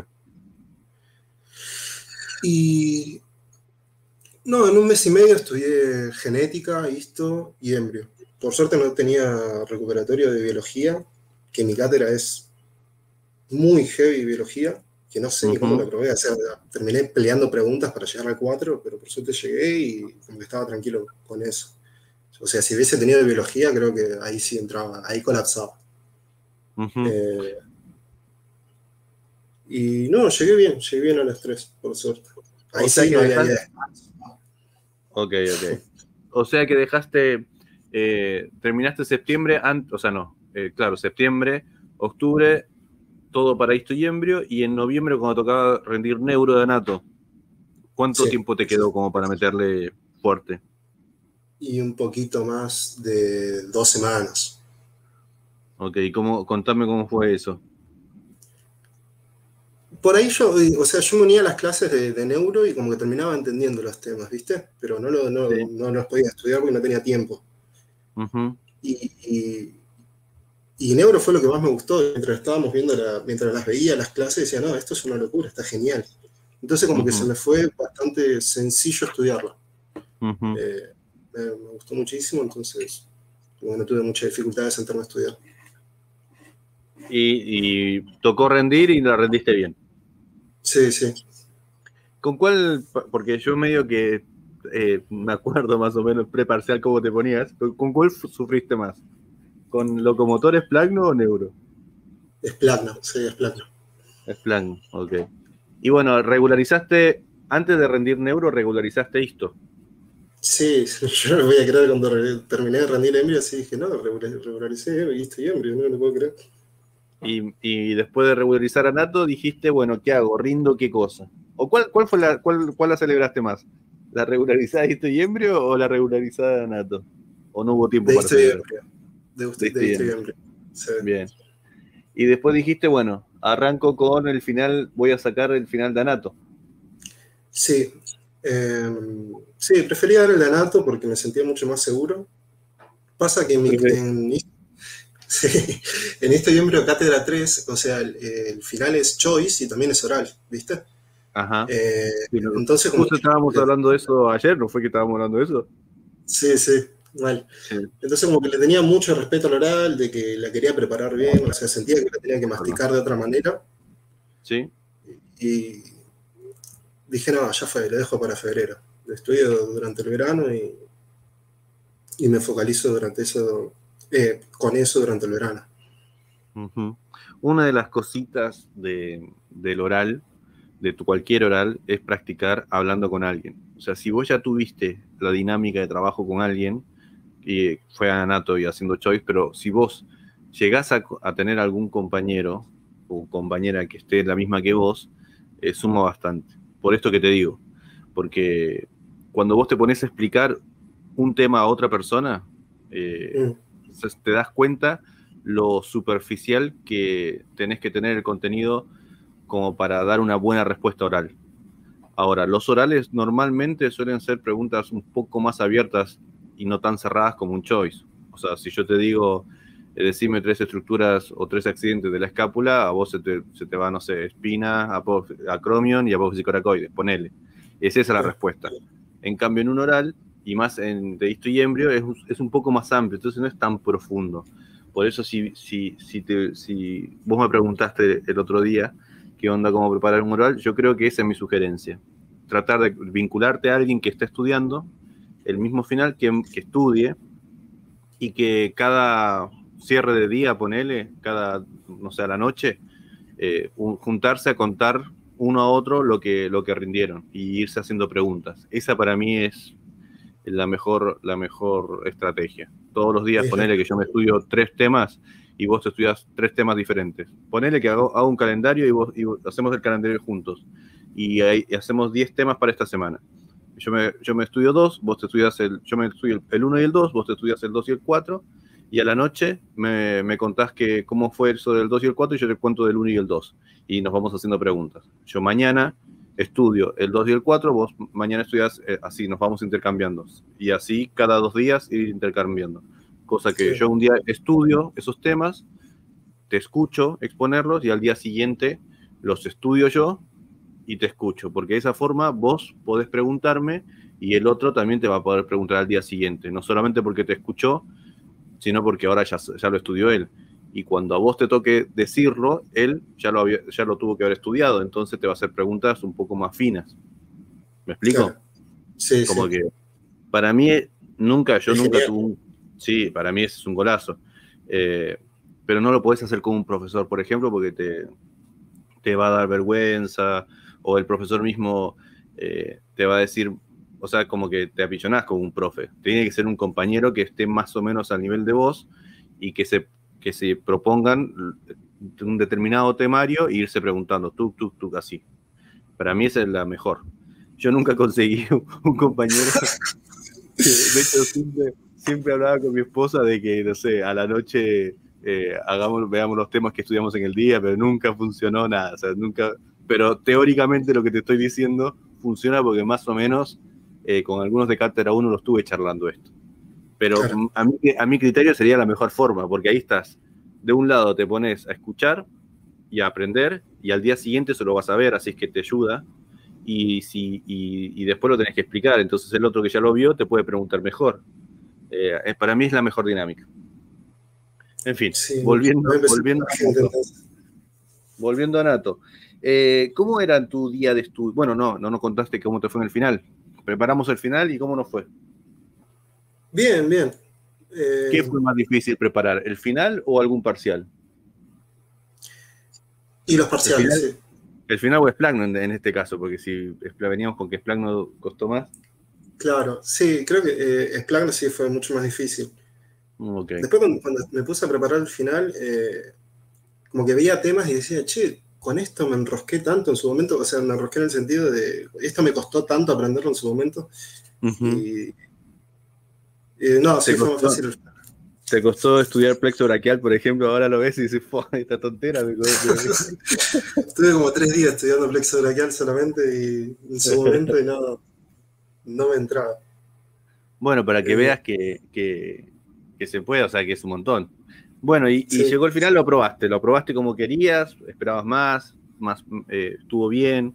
Speaker 2: Y no, en un mes y medio estudié genética, histo y embrio. Por suerte no tenía recuperatorio de biología, que mi cátedra es muy heavy biología, que no sé ni cómo lo
Speaker 1: Ujú.
Speaker 2: aprobé. O sea, terminé peleando preguntas para llegar al 4, pero por suerte llegué y como que estaba tranquilo con eso. O sea, si hubiese tenido biología, creo que ahí sí entraba, ahí colapsaba.
Speaker 1: Ujú.
Speaker 2: Eh, y no, llegué bien a las 3, por suerte.
Speaker 1: O
Speaker 2: Ahí
Speaker 1: sea
Speaker 2: sí
Speaker 1: que
Speaker 2: no había
Speaker 1: dejaste,
Speaker 2: idea.
Speaker 1: ok. O sea que dejaste, terminaste septiembre, o sea, no. claro, septiembre, octubre, todo para histo y embrio, y en noviembre cuando tocaba rendir neuro de anato, ¿cuánto
Speaker 2: Sí,
Speaker 1: tiempo te
Speaker 2: sí.
Speaker 1: quedó como para meterle fuerte?
Speaker 2: Y un poquito más de 2 semanas.
Speaker 1: Ok, contame cómo fue eso.
Speaker 2: Por ahí yo, o sea, yo me unía a las clases de neuro y como que terminaba entendiendo los temas, ¿viste? Pero
Speaker 1: Sí.
Speaker 2: no los podía estudiar porque no tenía tiempo.
Speaker 1: Ujú,
Speaker 2: Y, y, y neuro fue lo que más me gustó. Mientras estábamos viendo, mientras las veía las clases, decía, no, esto es una locura, está genial. Entonces como que se
Speaker 1: ujú,
Speaker 2: me fue bastante sencillo estudiarlo.
Speaker 1: ujú.
Speaker 2: Me gustó muchísimo, entonces como que no tuve mucha dificultad de sentarme a estudiar.
Speaker 1: Y tocó rendir y la rendiste bien.
Speaker 2: Sí, sí.
Speaker 1: ¿Con cuál? Porque yo medio que me acuerdo más o menos preparcial cómo te ponías. ¿Con cuál sufriste más? ¿Con locomotores plagno o neuro?
Speaker 2: Es plano, sí, es plano.
Speaker 1: Es plagno, ok. Y bueno, regularizaste, antes de rendir neuro, regularizaste esto.
Speaker 2: Sí, yo no me voy a creer cuando terminé de rendir embrio, así dije, no, regularicé y estoy embrio, no lo puedo creer.
Speaker 1: Y después de regularizar anato, dijiste, bueno, ¿qué hago? ¿Rindo qué cosa? ¿O cuál fue cuál la celebraste más? ¿La regularizada de histo y embrio o la regularizada de anato? ¿O no hubo tiempo
Speaker 2: De
Speaker 1: para
Speaker 2: estoy
Speaker 1: celebrar?
Speaker 2: embrio,
Speaker 1: De
Speaker 2: de
Speaker 1: y
Speaker 2: estoy
Speaker 1: embrio.
Speaker 2: embrio. Sí.
Speaker 1: Bien. Y después dijiste, bueno, arranco con el final, voy a sacar el final de anato.
Speaker 2: Sí, sí, prefería dar el de anato porque me sentía mucho más seguro. Pasa que sí, en este embrio cátedra 3, o sea, el final es choice y también es oral, ¿viste?
Speaker 1: Ajá.
Speaker 2: Eh,
Speaker 1: Sí,
Speaker 2: entonces, como
Speaker 1: justo
Speaker 2: que
Speaker 1: estábamos hablando de eso ayer, ¿no fue que estábamos hablando de eso?
Speaker 2: sí, sí, mal.
Speaker 1: Sí,
Speaker 2: Entonces, como que le tenía mucho respeto al oral, de que la quería preparar bien, o sea, sentía que la tenía que
Speaker 1: perdón.
Speaker 2: masticar de otra manera.
Speaker 1: Sí.
Speaker 2: Y dije, no, ya fue, lo dejo para febrero. Lo estudio durante el verano y me focalizo durante eso, con eso durante el verano.
Speaker 1: Ujú. Una de las cositas del oral, cualquier oral, es practicar hablando con alguien. O sea, si vos ya tuviste la dinámica de trabajo con alguien, y fue anato y haciendo choice, pero si vos llegás a tener algún compañero o compañera que esté la misma que vos, suma bastante. Por esto que te digo, porque cuando vos te pones a explicar un tema a otra persona,
Speaker 2: Mm,
Speaker 1: te das cuenta lo superficial que tenés que tener el contenido como para dar una buena respuesta oral. Ahora, los orales normalmente suelen ser preguntas un poco más abiertas y no tan cerradas como un choice. O sea, si yo te digo, decime 3 estructuras o 3 accidentes de la escápula, a vos se te va, no sé, espina, acromion y apófisis coracoides, ponele. Es esa la
Speaker 2: claro,
Speaker 1: respuesta. En cambio, en un oral, y más en de histo y embrio, es un poco más amplio, entonces no es tan profundo. Por eso, si vos me preguntaste el otro día qué onda, cómo preparar un oral, yo creo que esa es mi sugerencia. Tratar de vincularte a alguien que está estudiando el mismo final que estudie y que cada cierre de día, ponele, cada, no sé, a la noche, juntarse a contar uno a otro lo que rindieron y irse haciendo preguntas. Esa para mí es la mejor estrategia. Todos los días
Speaker 2: es la-
Speaker 1: ponele que yo me estudio 3 temas y vos te estudias 3 temas diferentes. Ponele que hago un calendario y hacemos el calendario juntos. Y hacemos 10 temas para esta semana. Yo me estudio 2, vos te estudias yo me estudio el 1 y el 2, vos te estudias el 2 y el 4, y a la noche me contás cómo fue eso del 2 y el 4 y yo te cuento del 1 y el 2. Y nos vamos haciendo preguntas. Yo mañana estudio el 2 y el 4, vos mañana estudias, así nos vamos intercambiando. Y así cada 2 días ir intercambiando. Cosa que
Speaker 2: sí,
Speaker 1: yo un día estudio esos temas, te escucho exponerlos y al día siguiente los estudio yo y te escucho, porque de esa forma vos podés preguntarme y el otro también te va a poder preguntar al día siguiente, no solamente porque te escuchó, sino porque ahora ya lo estudió él. Y cuando a vos te toque decirlo, él ya lo tuvo que haber estudiado, entonces te va a hacer preguntas un poco más finas. ¿Me explico?
Speaker 2: claro. Sí,
Speaker 1: Como
Speaker 2: sí.
Speaker 1: que para mí yo
Speaker 2: Es
Speaker 1: nunca
Speaker 2: genial.
Speaker 1: tuve sí, para mí ese es un golazo. Eh, pero no lo podés hacer con un profesor, por ejemplo, porque te va a dar vergüenza, o el profesor mismo te va a decir, o sea, como que te apillonás con un profe. Tiene que ser un compañero que esté más o menos al nivel de vos y que que se propongan un determinado temario e irse preguntando, tuk, así. Para mí esa es la mejor. Yo nunca conseguí un compañero que, de hecho, siempre hablaba con mi esposa de que, no sé, a la noche veamos los temas que estudiamos en el día, pero nunca funcionó nada, o sea, nunca, pero teóricamente lo que te estoy diciendo funciona porque más o menos con algunos de Cátedra 1 lo estuve charlando esto. Pero
Speaker 2: Claro.
Speaker 1: a mi criterio sería la mejor forma, porque ahí estás, de un lado te pones a escuchar y a aprender, y al día siguiente eso lo vas a ver, así es que te ayuda, y después lo tenés que explicar, entonces el otro que ya lo vio te puede preguntar mejor. Para mí es la mejor dinámica. En fin,
Speaker 2: Sí,
Speaker 1: volviendo,
Speaker 2: no empecé con
Speaker 1: volviendo
Speaker 2: la
Speaker 1: a
Speaker 2: gente
Speaker 1: Nato.
Speaker 2: entonces.
Speaker 1: Volviendo a Nato. ¿Cómo era tu día de estudio? Bueno, no nos contaste cómo te fue en el final. Preparamos el final y cómo nos fue.
Speaker 2: Bien, bien.
Speaker 1: ¿Qué
Speaker 2: Eh,
Speaker 1: fue más difícil preparar, el final o algún parcial?
Speaker 2: y los
Speaker 1: El
Speaker 2: parciales,
Speaker 1: final,
Speaker 2: sí.
Speaker 1: el final o Splagno en este caso, porque si veníamos con que Splagno costó más.
Speaker 2: Claro, sí, creo que Splagna sí fue mucho más difícil.
Speaker 1: Ok.
Speaker 2: Después cuando me puse a preparar el final, como que veía temas y decía, che, con esto me enrosqué tanto en su momento, o sea, me enrosqué en el sentido de, esto me costó tanto aprenderlo en su momento,
Speaker 1: Ujú.
Speaker 2: y no,
Speaker 1: ¿Te
Speaker 2: sí fue más
Speaker 1: costó,
Speaker 2: fácil.
Speaker 1: te costó estudiar plexo braquial, por ejemplo? Ahora lo ves y dices, esta tontera
Speaker 2: Estuve como 3 días estudiando plexo braquial solamente y en su momento y no, no me entraba.
Speaker 1: Bueno, para que
Speaker 2: Eh,
Speaker 1: veas que se puede, o sea, que es un montón. Bueno, y
Speaker 2: sí.
Speaker 1: llegó el final, lo aprobaste como querías, esperabas más estuvo bien.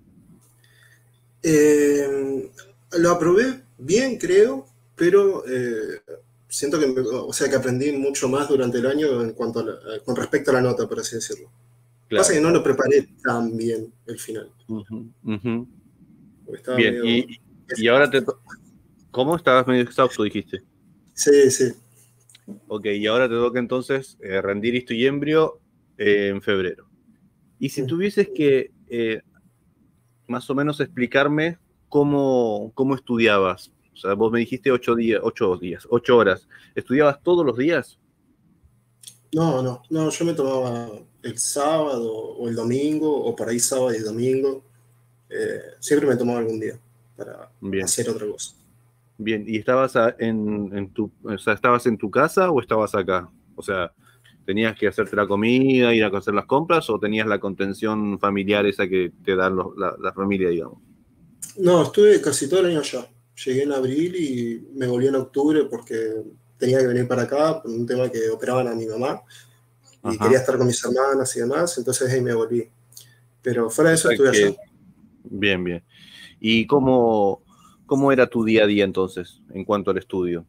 Speaker 2: Eh, lo aprobé bien, creo, pero siento que, o sea, que aprendí mucho más durante el año en cuanto con respecto a la nota, por así decirlo. Pasa
Speaker 1: Claro,
Speaker 2: que no lo
Speaker 1: claro.
Speaker 2: preparé tan bien el final,
Speaker 1: Ujú, ujú.
Speaker 2: porque estaba
Speaker 1: Bien,
Speaker 2: medio...
Speaker 1: y ahora ¿cómo estabas medio exhausto, dijiste?
Speaker 2: Sí, sí.
Speaker 1: Ok, y ahora te toca entonces rendir histo y embrio en febrero. Y si tuvieses que más o menos explicarme cómo estudiabas. O sea, vos me dijiste 8 horas. ¿Estudiabas todos los días?
Speaker 2: No, no, no, yo me tomaba el sábado o el domingo, o por ahí sábado y domingo. Siempre me tomaba algún día para
Speaker 1: Bien,
Speaker 2: hacer otra cosa.
Speaker 1: bien. ¿Y estabas o sea, estabas en tu casa o estabas acá? O sea, ¿tenías que hacerte la comida, ir a hacer las compras o tenías la contención familiar esa que te dan la familia, digamos?
Speaker 2: No, estuve casi todo el año allá. Llegué en abril y me volví en octubre porque tenía que venir para acá por un tema que operaban a mi mamá y quería
Speaker 1: Ajá.
Speaker 2: estar con mis hermanas y demás, entonces ahí me volví. Pero fuera de
Speaker 1: O
Speaker 2: eso
Speaker 1: sea
Speaker 2: estuve allá.
Speaker 1: que, bien, bien. ¿Y cómo era tu día a día entonces en cuanto al estudio?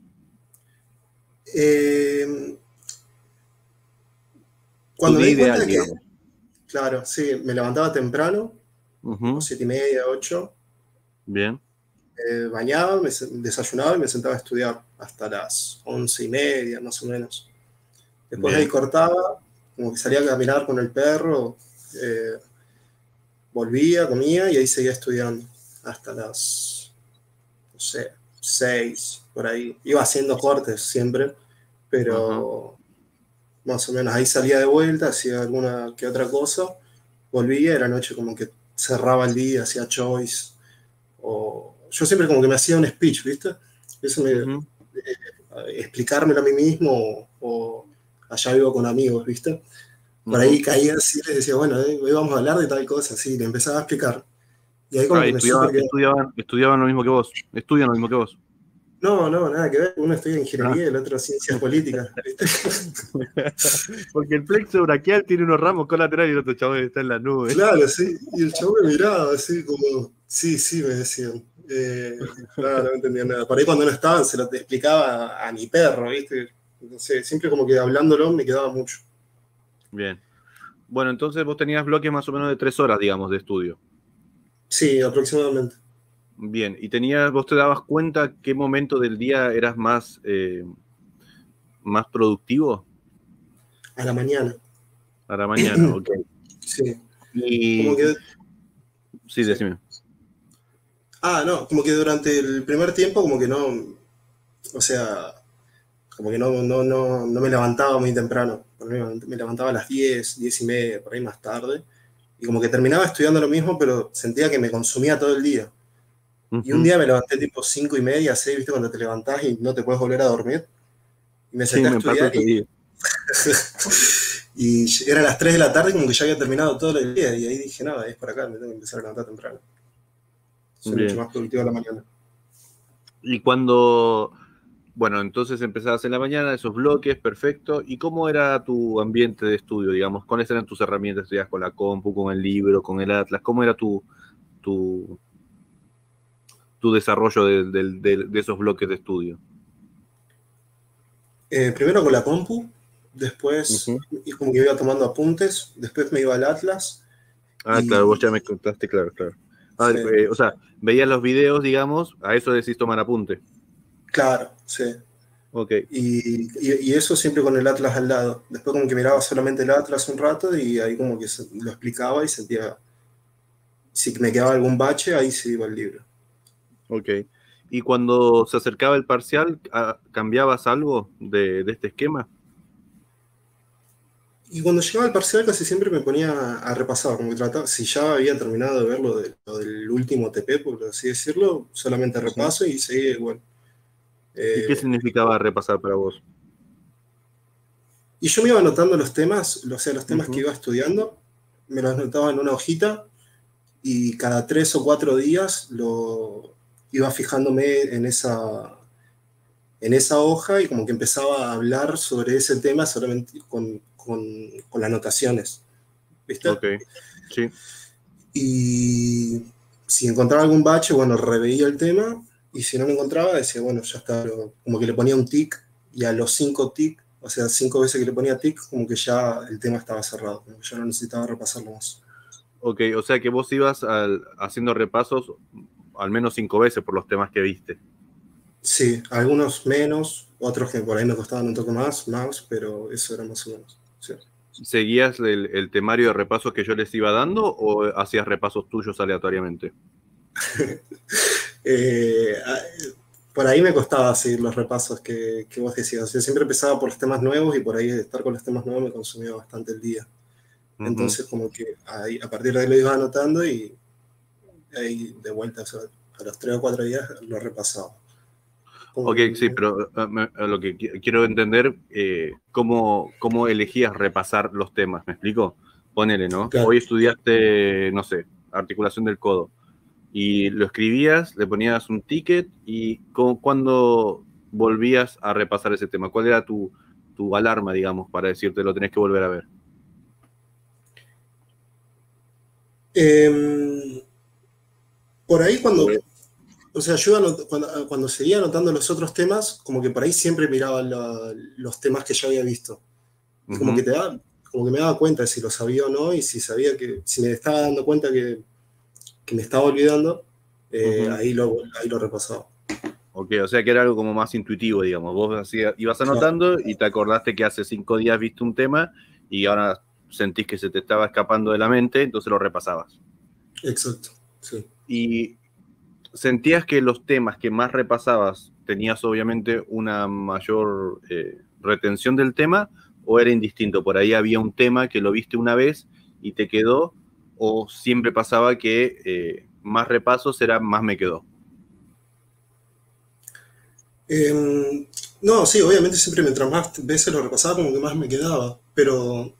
Speaker 2: Eh,
Speaker 1: Tu
Speaker 2: cuando me
Speaker 1: día
Speaker 2: di
Speaker 1: ideal,
Speaker 2: cuenta que,
Speaker 1: digamos.
Speaker 2: claro, sí, me levantaba temprano, tipo
Speaker 1: Ujú,
Speaker 2: 7:30, 8,
Speaker 1: bien,
Speaker 2: bañaba, desayunaba y me sentaba a estudiar hasta las 11:30, más o menos. Después de ahí
Speaker 1: bien,
Speaker 2: cortaba, como que salía a caminar con el perro, eh, volvía, comía y ahí seguía estudiando hasta las, no sé, 6, por ahí. Iba haciendo cortes siempre,
Speaker 1: ajá.
Speaker 2: pero más o menos ahí salía de vuelta, hacía alguna que otra cosa, volvía y a la noche como que cerraba el día, hacía choice, o yo siempre como que me hacía un speech, ¿viste? Eso me,
Speaker 1: Ujú,
Speaker 2: explicármelo a mí mismo o allá vivo con amigos, ¿viste? Por ahí
Speaker 1: ujú.
Speaker 2: caía así, les decía, bueno, hoy vamos a hablar de tal cosa, así, le empezaba a explicar. Y ahí como
Speaker 1: Ah,
Speaker 2: que me súper quedó.
Speaker 1: estudiaban lo mismo que vos, estudian lo mismo que vos.
Speaker 2: No, no, nada que ver. Uno estudia
Speaker 1: Ah.
Speaker 2: ingeniería y el otro ciencias políticas, ¿viste?
Speaker 1: Porque el plexo braquial tiene unos ramos colaterales y el otro chavo está en la nube.
Speaker 2: Claro, sí. Y el chavo me miraba así como, sí, sí, me decían. No, no entendía nada. Por ahí cuando no estaban se lo explicaba a mi perro, ¿viste? Entonces, siempre como que hablándolo me quedaba mucho.
Speaker 1: Bien. Bueno, entonces vos tenías bloques más o menos de 3 horas, digamos, de estudio.
Speaker 2: Sí, aproximadamente.
Speaker 1: Bien. ¿Y vos te dabas cuenta qué momento del día eras más productivo?
Speaker 2: A la mañana.
Speaker 1: A la mañana, ok.
Speaker 2: Sí. Como
Speaker 1: Y
Speaker 2: que,
Speaker 1: sí,
Speaker 2: sí.
Speaker 1: decime.
Speaker 2: No, como que durante el primer tiempo como que no, o sea, Como que no me levantaba muy temprano. Me levantaba a las 10, 10:30, por ahí más tarde. Y como que terminaba estudiando lo mismo, pero sentía que me consumía todo el día. Y un
Speaker 1: Ujú.
Speaker 2: día me levanté tipo 5:30, 6, ¿viste? Cuando te levantás y no te puedes volver a dormir. Y me
Speaker 1: Sí,
Speaker 2: senté a
Speaker 1: me pasa
Speaker 2: estudiar
Speaker 1: seguido.
Speaker 2: y eran las 3 de la tarde como que ya había terminado todo el día. Y ahí dije, no, es por acá, me tengo que empezar a levantar temprano. Soy mucho
Speaker 1: Bien.
Speaker 2: más productivo a la mañana.
Speaker 1: Y cuando, bueno, entonces empezabas en la mañana, esos bloques, perfecto. ¿Y cómo era tu ambiente de estudio, digamos? ¿Cuáles eran tus herramientas? ¿Estudias con la compu, con el libro, con el Atlas? ¿Cómo era tu, tu desarrollo de esos bloques de estudio?
Speaker 2: Primero con la compu, después
Speaker 1: Ujú.
Speaker 2: y como que iba tomando apuntes, después me iba al Atlas
Speaker 1: Ah, claro, vos ya me
Speaker 2: y
Speaker 1: contaste, claro, claro. Ah,
Speaker 2: sí,
Speaker 1: o sea, veías los videos, digamos, a eso decís tomar apunte.
Speaker 2: claro, sí.
Speaker 1: Ok,
Speaker 2: Y eso siempre con el Atlas al lado. Después como que miraba solamente el Atlas un rato y ahí como que lo explicaba y sentía, si me quedaba algún bache, ahí sí iba el libro.
Speaker 1: ok. ¿Y cuando se acercaba el parcial, cambiabas algo de este esquema?
Speaker 2: Y cuando llegaba al parcial casi siempre me ponía a repasar, como que trataba, si ya había terminado de ver lo del último TP, por así decirlo, solamente
Speaker 1: Sí.
Speaker 2: repaso y seguía igual.
Speaker 1: ¿Y qué
Speaker 2: Eh,
Speaker 1: significaba repasar para vos?
Speaker 2: y yo me iba anotando los temas, o sea, los temas que
Speaker 1: Ujú.
Speaker 2: iba estudiando, me los anotaba en una hojita y cada 3 o 4 días lo iba fijándome en esa hoja y como que empezaba a hablar sobre ese tema solamente con anotaciones, ¿viste?
Speaker 1: Ok, sí,
Speaker 2: Y si encontraba algún bache, bueno, reveía el tema y si no lo encontraba decía, bueno, ya está, como que le ponía un tic y a los 5 tic, o sea, 5 veces que le ponía tic, como que ya el tema estaba cerrado, como que ya no necesitaba repasarlo más.
Speaker 1: ok, o sea que vos ibas haciendo repasos al menos 5 veces por los temas que viste.
Speaker 2: Sí, algunos menos, otros que por ahí me costaban un toque más, pero eso era más o menos. Sí.
Speaker 1: ¿Seguías el temario de repasos que yo les iba dando o hacías repasos tuyos aleatoriamente?
Speaker 2: Eh, a- por ahí me costaba seguir los repasos que vos decías. O sea, siempre empezaba por los temas nuevos y por ahí estar con los temas nuevos me consumía bastante el día.
Speaker 1: Ujú.
Speaker 2: Entonces, como que ahí, a partir de ahí lo iba anotando y ahí de vuelta, o sea, a los 3 o 4 días lo repasaba. Como
Speaker 1: Ok, sí,
Speaker 2: que,
Speaker 1: pero lo que quiero entender, cómo elegías repasar los temas, ¿me explico? Ponele, ¿no?
Speaker 2: claro.
Speaker 1: Hoy estudiaste, no sé, articulación del codo, y lo escribías, le ponías un ticket, y ¿cuándo volvías a repasar ese tema? ¿Cuál era tu alarma, digamos, para decirte lo tenés que volver a ver?
Speaker 2: Em, por ahí
Speaker 1: O,
Speaker 2: cuando, o sea, yo cuando seguía anotando los otros temas, como que por ahí siempre miraba los temas que ya había visto. Y como que
Speaker 1: ujú,
Speaker 2: como que me daba cuenta de si lo sabía o no, y si sabía si me estaba dando cuenta que me estaba olvidando,
Speaker 1: ujú.
Speaker 2: ahí lo repasaba.
Speaker 1: Ok, o sea que era algo como más intuitivo, digamos. Vos ibas
Speaker 2: Claro,
Speaker 1: anotando y te acordaste que hace 5 días viste un tema y ahora sentís que se te estaba escapando de la mente, entonces lo repasabas.
Speaker 2: exacto, sí.
Speaker 1: Y sentías que los temas que más repasabas tenías obviamente una mayor retención del tema, o era indistinto. Por ahí había un tema que lo viste una vez y te quedó, o siempre pasaba que más repasos era más me quedó.
Speaker 2: Eh, no, sí, obviamente siempre mientras más veces lo repasaba, como que más me quedaba. Pero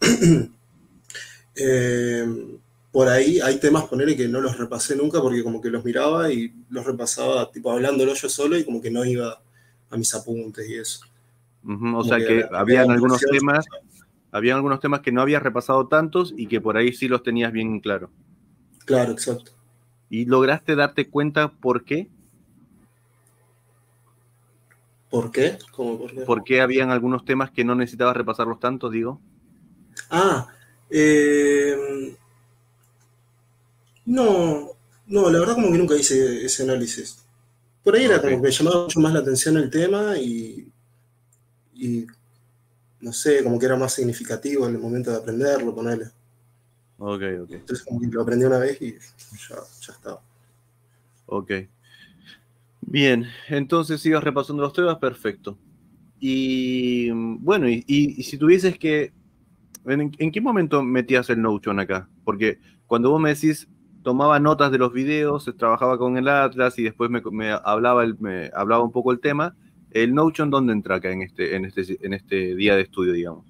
Speaker 2: eh, por ahí hay temas, ponerle que no los repasé nunca porque como que los miraba y los repasaba tipo hablándolo yo solo y como que no iba a mis apuntes y eso.
Speaker 1: Ujú. O
Speaker 2: Como
Speaker 1: sea
Speaker 2: que
Speaker 1: que
Speaker 2: la primera impresión.
Speaker 1: habían algunos temas que no habías repasado tantos y que por ahí sí los tenías bien claro.
Speaker 2: Claro, exacto.
Speaker 1: ¿Y lograste darte cuenta por qué?
Speaker 2: ¿Por qué? ¿Cómo por qué?
Speaker 1: ¿Por qué habían algunos temas que no necesitabas repasarlos tanto, digo?
Speaker 2: Ah, no, no, la verdad como que nunca hice ese análisis. Por ahí era
Speaker 1: Ok,
Speaker 2: como que me llamaba mucho más la atención el tema y no sé, como que era más significativo en el momento de aprenderlo, ponerle.
Speaker 1: ok, ok,
Speaker 2: Entonces como que lo aprendí una vez y ya estaba.
Speaker 1: ok. Bien, entonces sigas repasando los temas, perfecto. Y bueno, y si tuvieses que, ¿en qué momento metías el Notion acá? Porque cuando vos me decís, tomaba notas de los videos, trabajaba con el Atlas y después me hablaba un poco el tema, ¿el Notion dónde entra acá en este día de estudio, digamos?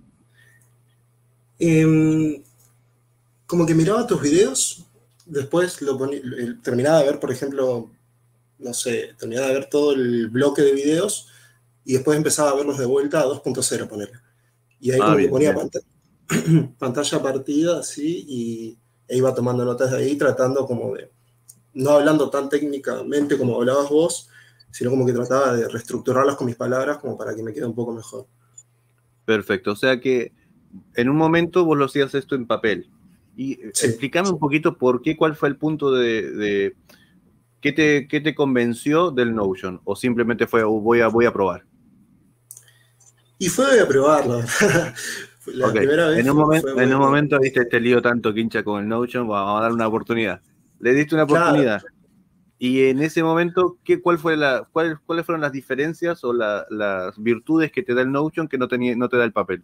Speaker 2: Em, Como que miraba tus videos, después terminaba de ver, por ejemplo, no sé, terminaba de ver todo el bloque de videos y después empezaba a verlos de vuelta a 2.0, ponerle. Y ahí
Speaker 1: Ah,
Speaker 2: como que
Speaker 1: bien,
Speaker 2: ponía
Speaker 1: bien.
Speaker 2: pantalla partida, así, e iba tomando notas de ahí, tratando como de, no hablando tan técnicamente como hablabas vos, sino como que trataba de reestructurarlas con mis palabras como para que me quede un poco mejor.
Speaker 1: Perfecto. O sea que en un momento vos lo hacías esto en papel. Y
Speaker 2: Sí.
Speaker 1: explícame un poquito por qué, cuál fue el punto de qué te convenció del Notion, o simplemente fue voy a probar.
Speaker 2: Y fue a probar, la verdad. La
Speaker 1: Ok,
Speaker 2: primera vez fue
Speaker 1: en un
Speaker 2: bueno.
Speaker 1: momento viste este lío tanto que hincha con el Notion, vamos a dar una oportunidad. Le diste una
Speaker 2: Claro.
Speaker 1: oportunidad. Y en ese momento, ¿cuáles fueron las diferencias o las virtudes que te da el Notion que no te da el papel?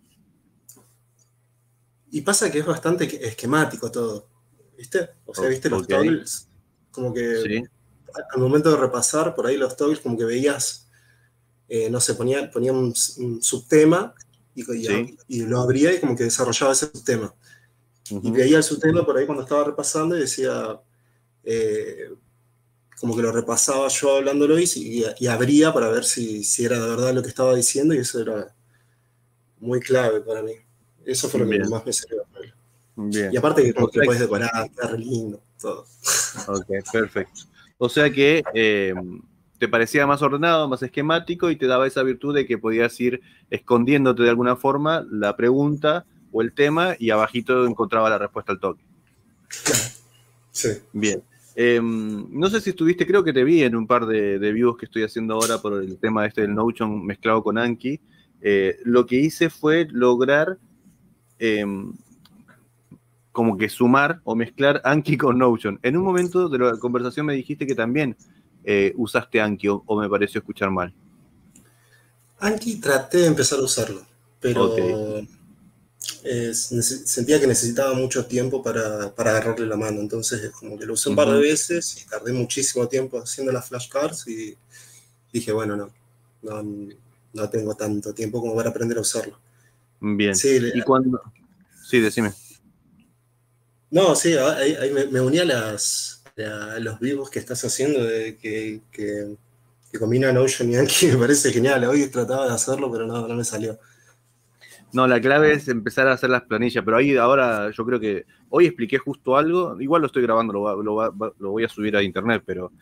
Speaker 2: Y pasa que es bastante esquemático todo, ¿viste? O sea, ¿viste los
Speaker 1: Ok,
Speaker 2: toggles? Como que
Speaker 1: sí,
Speaker 2: al momento de repasar por ahí los toggles, como que veías, no sé, ponía un subtema
Speaker 1: sí.
Speaker 2: y lo abría y como que desarrollaba ese subtema. Y
Speaker 1: Ujú.
Speaker 2: veía el subtema por ahí cuando estaba repasando y decía, eh, como que lo repasaba yo hablándolo y abría para ver si era de verdad lo que estaba diciendo y eso era muy clave para mí. Eso fue lo que
Speaker 1: Bien,
Speaker 2: más me sirvió. Y
Speaker 1: bien.
Speaker 2: aparte que
Speaker 1: O
Speaker 2: como que lo
Speaker 1: sea,
Speaker 2: puedes decorar, queda re lindo, todo.
Speaker 1: ok, perfecto. O sea que te parecía más ordenado, más esquemático y te daba esa virtud de que podías ir escondiéndote de alguna forma la pregunta o el tema y abajito encontraba la respuesta al toque.
Speaker 2: Sí.
Speaker 1: Bien. No sé si estuviste, creo que te vi en un par de views que estoy haciendo ahora por el tema este del Notion mezclado con Anki. Lo que hice fue lograr em, como que sumar o mezclar Anki con Notion. En un momento de la conversación me dijiste que también usaste Anki o me pareció escuchar mal.
Speaker 2: Anki traté de empezar a usarlo,
Speaker 1: Ok.
Speaker 2: pero sentía que necesitaba mucho tiempo para agarrarle la mano, entonces como que lo usé un par de
Speaker 1: Ujú.
Speaker 2: veces y tardé muchísimo tiempo haciendo las flashcards y dije, bueno, no, no tengo tanto tiempo como para aprender a usarlo.
Speaker 1: Bien.
Speaker 2: Sí,
Speaker 1: Y cuando... Sí, decime.
Speaker 2: no, sí, ahí me uní a los vivos que estás haciendo, que combinan Ocean y Anki, me parece genial. Hoy trataba de hacerlo, pero no me salió.
Speaker 1: No, la clave es empezar a hacer las planillas, pero ahí ahora yo creo que hoy expliqué justo algo, igual lo estoy grabando, lo voy a subir a internet, pero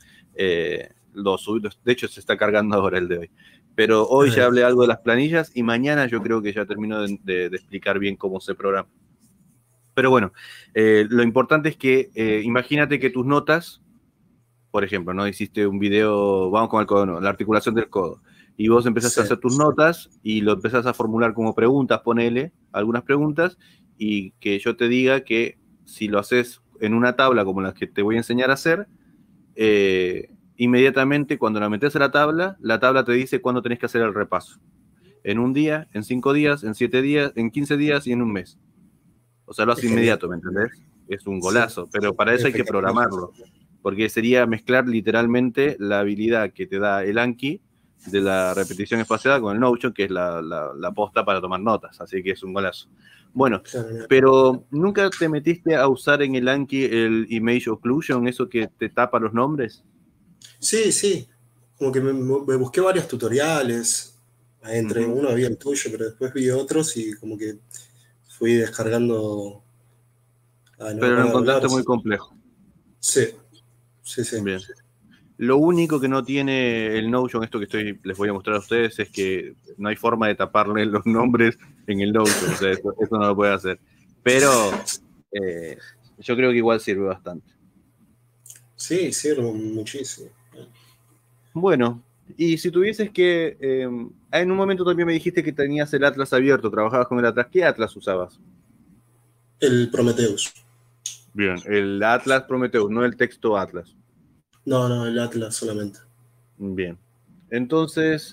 Speaker 1: de hecho se está cargando ahora el de hoy. Pero hoy ya
Speaker 2: Ay,
Speaker 1: hablé algo de las planillas y mañana yo creo que ya termino de explicar bien cómo se programa. Pero bueno, lo importante es que imagínate que tus notas, por ejemplo, ¿no? Hiciste un video, vamos con el codo, no, la articulación del codo, y vos empezaste
Speaker 2: sí,
Speaker 1: a hacer tus notas y lo empezás a formular como preguntas, ponele algunas preguntas, y que yo te diga que si lo haces en una tabla como la que te voy a enseñar a hacer, inmediatamente cuando la metes a la tabla te dice cuándo tenés que hacer el repaso. En un día, en 5 días, en 7 días, en 15 días y en un mes. O sea, lo
Speaker 2: es
Speaker 1: hace
Speaker 2: genial.
Speaker 1: inmediato, ¿me entendés? Es un
Speaker 2: Sí,
Speaker 1: golazo, pero para eso hay que
Speaker 2: espectacular.
Speaker 1: programarlo, porque sería mezclar literalmente la habilidad que te da el Anki de la repetición espaciada con el Notion, que es la posta para tomar notas, así que es un golazo. Bueno,
Speaker 2: Claro, no.
Speaker 1: pero ¿nunca te metiste a usar en el Anki el Image Occlusion, eso que te tapa los nombres?
Speaker 2: Sí, sí. Como que me busqué varios tutoriales. Entre
Speaker 1: Ujú.
Speaker 2: uno había el tuyo, pero después vi otros y como que fui descargando. Ah, no me
Speaker 1: Pero lo
Speaker 2: acuerdo de hablar.
Speaker 1: encontraste muy complejo.
Speaker 2: Sí, sí, sí.
Speaker 1: Bien. Lo único que no tiene el Notion, esto que les voy a mostrar a ustedes, es que no hay forma de taparle los nombres en el Notion, o sea, eso no lo puede hacer. Pero yo creo que igual sirve bastante.
Speaker 2: Sí, sirve muchísimo.
Speaker 1: Bueno, y si tuvieses que, en un momento también me dijiste que tenías el Atlas abierto, trabajabas con el Atlas, ¿qué Atlas usabas?
Speaker 2: El Prometheus.
Speaker 1: Bien, el Atlas Prometheus, no el texto Atlas.
Speaker 2: No, no, el Atlas solamente.
Speaker 1: Bien. Entonces,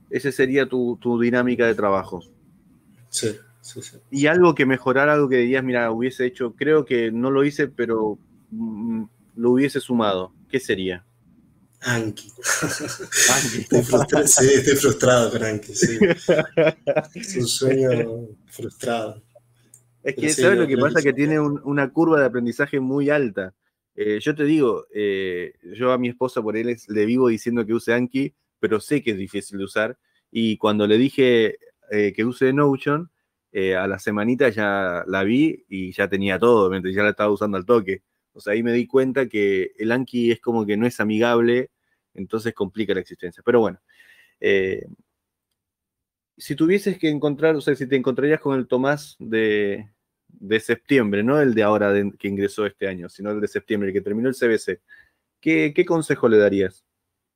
Speaker 1: Ese sería tu dinámica de trabajo.
Speaker 2: Sí, sí, sí.
Speaker 1: Y algo que mejorar, algo que dirías, mira, hubiese hecho, creo que no lo hice, pero lo hubiese sumado. ¿Qué sería?
Speaker 2: Anki.
Speaker 1: Anki.
Speaker 2: Sí, estoy frustrado con Anki, sí. Es un sueño frustrado.
Speaker 1: Es
Speaker 2: Pero
Speaker 1: que,
Speaker 2: sí,
Speaker 1: ¿sabes
Speaker 2: lo
Speaker 1: lo que
Speaker 2: creo que
Speaker 1: pasa?
Speaker 2: sí.
Speaker 1: Que tiene una curva de aprendizaje muy alta. Yo te digo, yo a mi esposa por él le vivo diciendo que use Anki, pero sé que es difícil de usar. Y cuando le dije que use Notion, a la semanita ya la vi y ya tenía todo, mientras ya la estaba usando al toque. O sea, ahí me di cuenta que el Anki es como que no es amigable, entonces complica la existencia. Pero bueno, eh, si tuvieses que encontrar, o sea, si te encontrarías con el Tomás de septiembre, no el de ahora que ingresó este año, sino el de septiembre, el que terminó el CBC, ¿qué consejo le darías?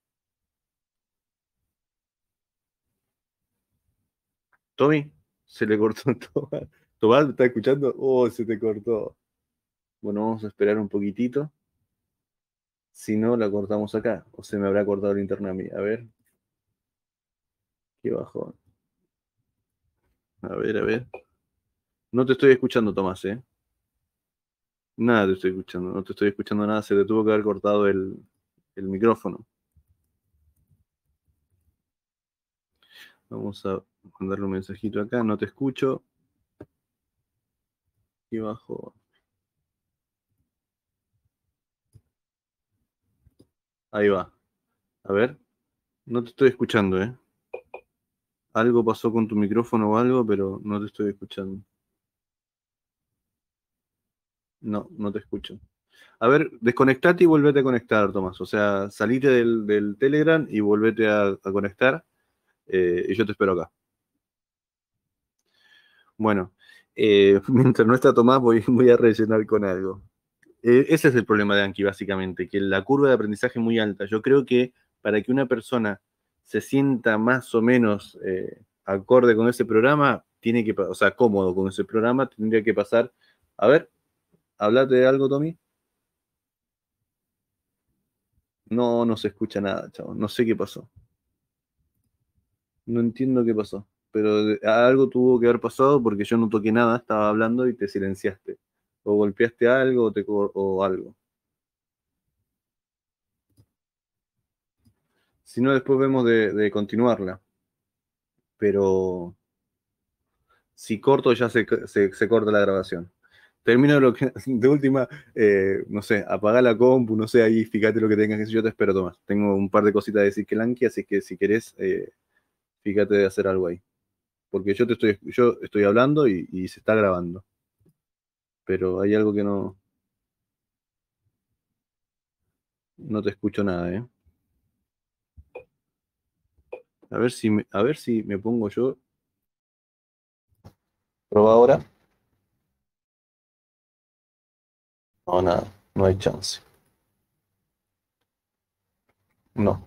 Speaker 1: Tommy, se le cortó Tomás. Tomás, ¿me está escuchando? Oh, se te cortó. Bueno, vamos a esperar un poquitito. Si no, la cortamos acá. O se me habrá cortado el internet a mí. A ver, qué bajón. A ver, a ver. No te estoy escuchando, Tomás, ¿eh? Nada te estoy escuchando. No te estoy escuchando nada. Se te tuvo que haber cortado el micrófono. Vamos a mandarle un mensajito acá, no te escucho. Y bajo. Ahí va. A ver, no te estoy escuchando, ¿eh? Algo pasó con tu micrófono o algo, pero no te estoy escuchando. No, no te escucho. A ver, desconectate y volvete a conectar, Tomás. O sea, salite del Telegram y volvete a conectar. Y yo te espero acá. Bueno, mientras no está Tomás, voy a rellenar con algo. Ese es el problema de Anki, básicamente, que la curva de aprendizaje es muy alta. Yo creo que para que una persona se sienta más o menos acorde con ese programa, tiene que, o sea, cómodo con ese programa, tendría que pasar. A ver, hablate de algo, Tommy. No, no se escucha nada, chavo. No sé qué pasó. No entiendo qué pasó. Pero algo tuvo que haber pasado porque yo no toqué nada, estaba hablando y te silenciaste. O golpeaste algo o algo. Si no, después vemos de continuarla. Pero si corto ya se corta la grabación. Termino lo que, de última, no sé, apaga la compu, no sé, ahí fíjate lo que tengas que decir, yo te espero, Tomás. Tengo un par de cositas de decir que Lanky, así que si querés, fíjate de hacer algo ahí. Porque yo estoy hablando y se está grabando. Pero hay algo que no te escucho nada, ¿eh? A ver si me pongo yo. Proba ahora. No, nada, no hay chance. No.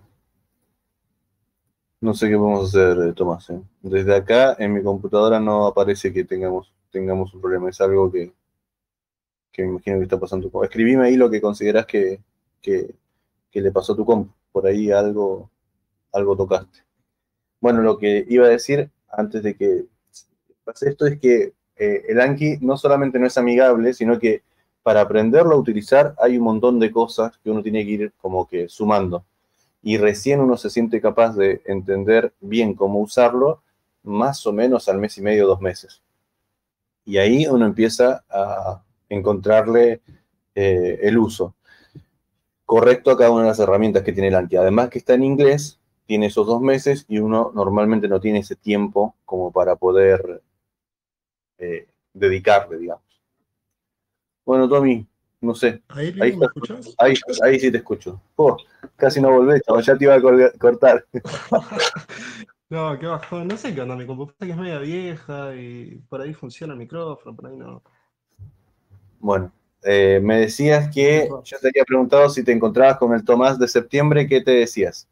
Speaker 1: No sé qué podemos hacer, Tomás, ¿eh? Desde acá en mi computadora no aparece que tengamos un problema. Es algo que me imagino que está pasando. Escribime ahí lo que consideras que, que le pasó a tu compu. Por ahí algo tocaste. Bueno, lo que iba a decir antes de que pase esto es que el Anki no solamente no es amigable, sino que para aprenderlo a utilizar hay un montón de cosas que uno tiene que ir como que sumando. Y recién uno se siente capaz de entender bien cómo usarlo, más o menos al mes y medio, 2 meses. Y ahí uno empieza a encontrarle el uso correcto a cada una de las herramientas que tiene el Anki. Además que está en inglés, tiene esos 2 meses y uno normalmente no tiene ese tiempo como para poder dedicarle, digamos. Bueno, Tommy, no sé.
Speaker 2: Ahí,
Speaker 1: Ahí
Speaker 2: Leo, ¿me
Speaker 1: está.
Speaker 2: escuchás?
Speaker 1: Ahí sí te escucho. Oh, casi no volvés, chaval, ya te iba a cortar.
Speaker 2: No, qué bajón. No sé qué onda, mi computadora que es media vieja y por ahí funciona el micrófono, por ahí no.
Speaker 1: Bueno, me decías
Speaker 2: Qué
Speaker 1: que
Speaker 2: raro.
Speaker 1: yo te había preguntado si te encontrabas con el Tomás de septiembre, ¿qué te decías?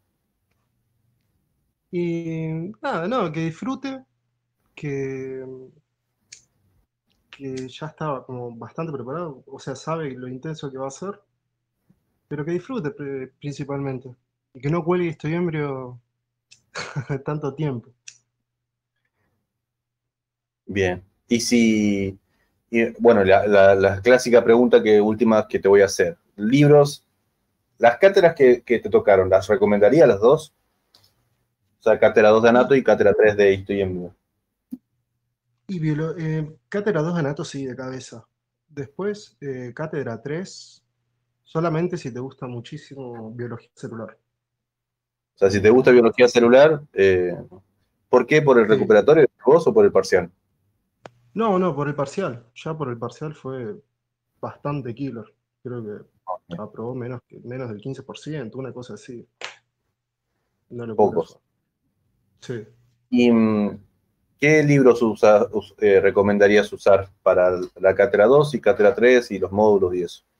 Speaker 2: Y nada, no, que disfrute, que, que ya estaba como bastante preparado, o sea, sabe lo intenso que va a ser, pero que disfrute principalmente. Y que no cuelgue este embrio tanto tiempo.
Speaker 1: Bien. Y si, bueno, la clásica pregunta última que te voy a hacer. Libros, las cátedras que te tocaron, ¿las recomendaría las dos? O sea, cátedra 2 de Anato
Speaker 2: Y,
Speaker 1: y cátedra 3 de Historia en Vivo.
Speaker 2: cátedra 2 de anato sí, de cabeza. Después, cátedra 3 solamente si te gusta muchísimo biología celular.
Speaker 1: O sea, si te gusta biología celular, ¿por qué? ¿Por el
Speaker 2: Sí.
Speaker 1: recuperatorio de vos o por el parcial?
Speaker 2: No, no, por el parcial. Ya por el parcial fue bastante killer. Creo que aprobó menos del 15%, una cosa así. Una locura fue.
Speaker 1: Pocos.
Speaker 2: Sí.
Speaker 1: ¿Y qué libros recomendarías usar para la cátedra 2 y cátedra 3 y los módulos y eso?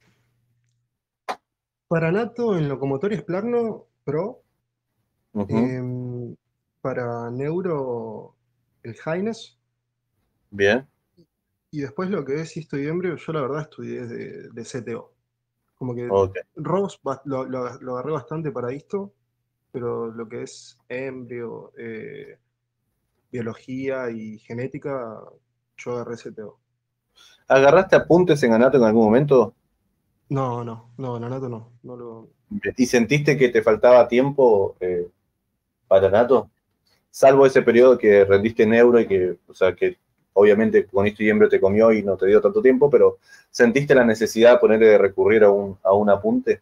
Speaker 2: Para Nato en Locomotor Splagno Pro.
Speaker 1: Ujú.
Speaker 2: em, para Neuro el Haines.
Speaker 1: Bien,
Speaker 2: Y después lo que es histo y embrio, yo la verdad estudié de CTO. Como que
Speaker 1: ok.
Speaker 2: Ross lo agarré bastante para esto, pero lo que es embrio, biología y genética, yo agarré CTO.
Speaker 1: ¿Agarraste apuntes en Anato en algún momento?
Speaker 2: No, no, no, en Anato no. No lo...
Speaker 1: ¿Y sentiste que te faltaba tiempo para Anato? Salvo ese periodo que rendiste en euro y que, o sea, que obviamente con esto y Embrio te comió y no te dio tanto tiempo, pero ¿sentiste la necesidad de ponerle de recurrir a un apunte?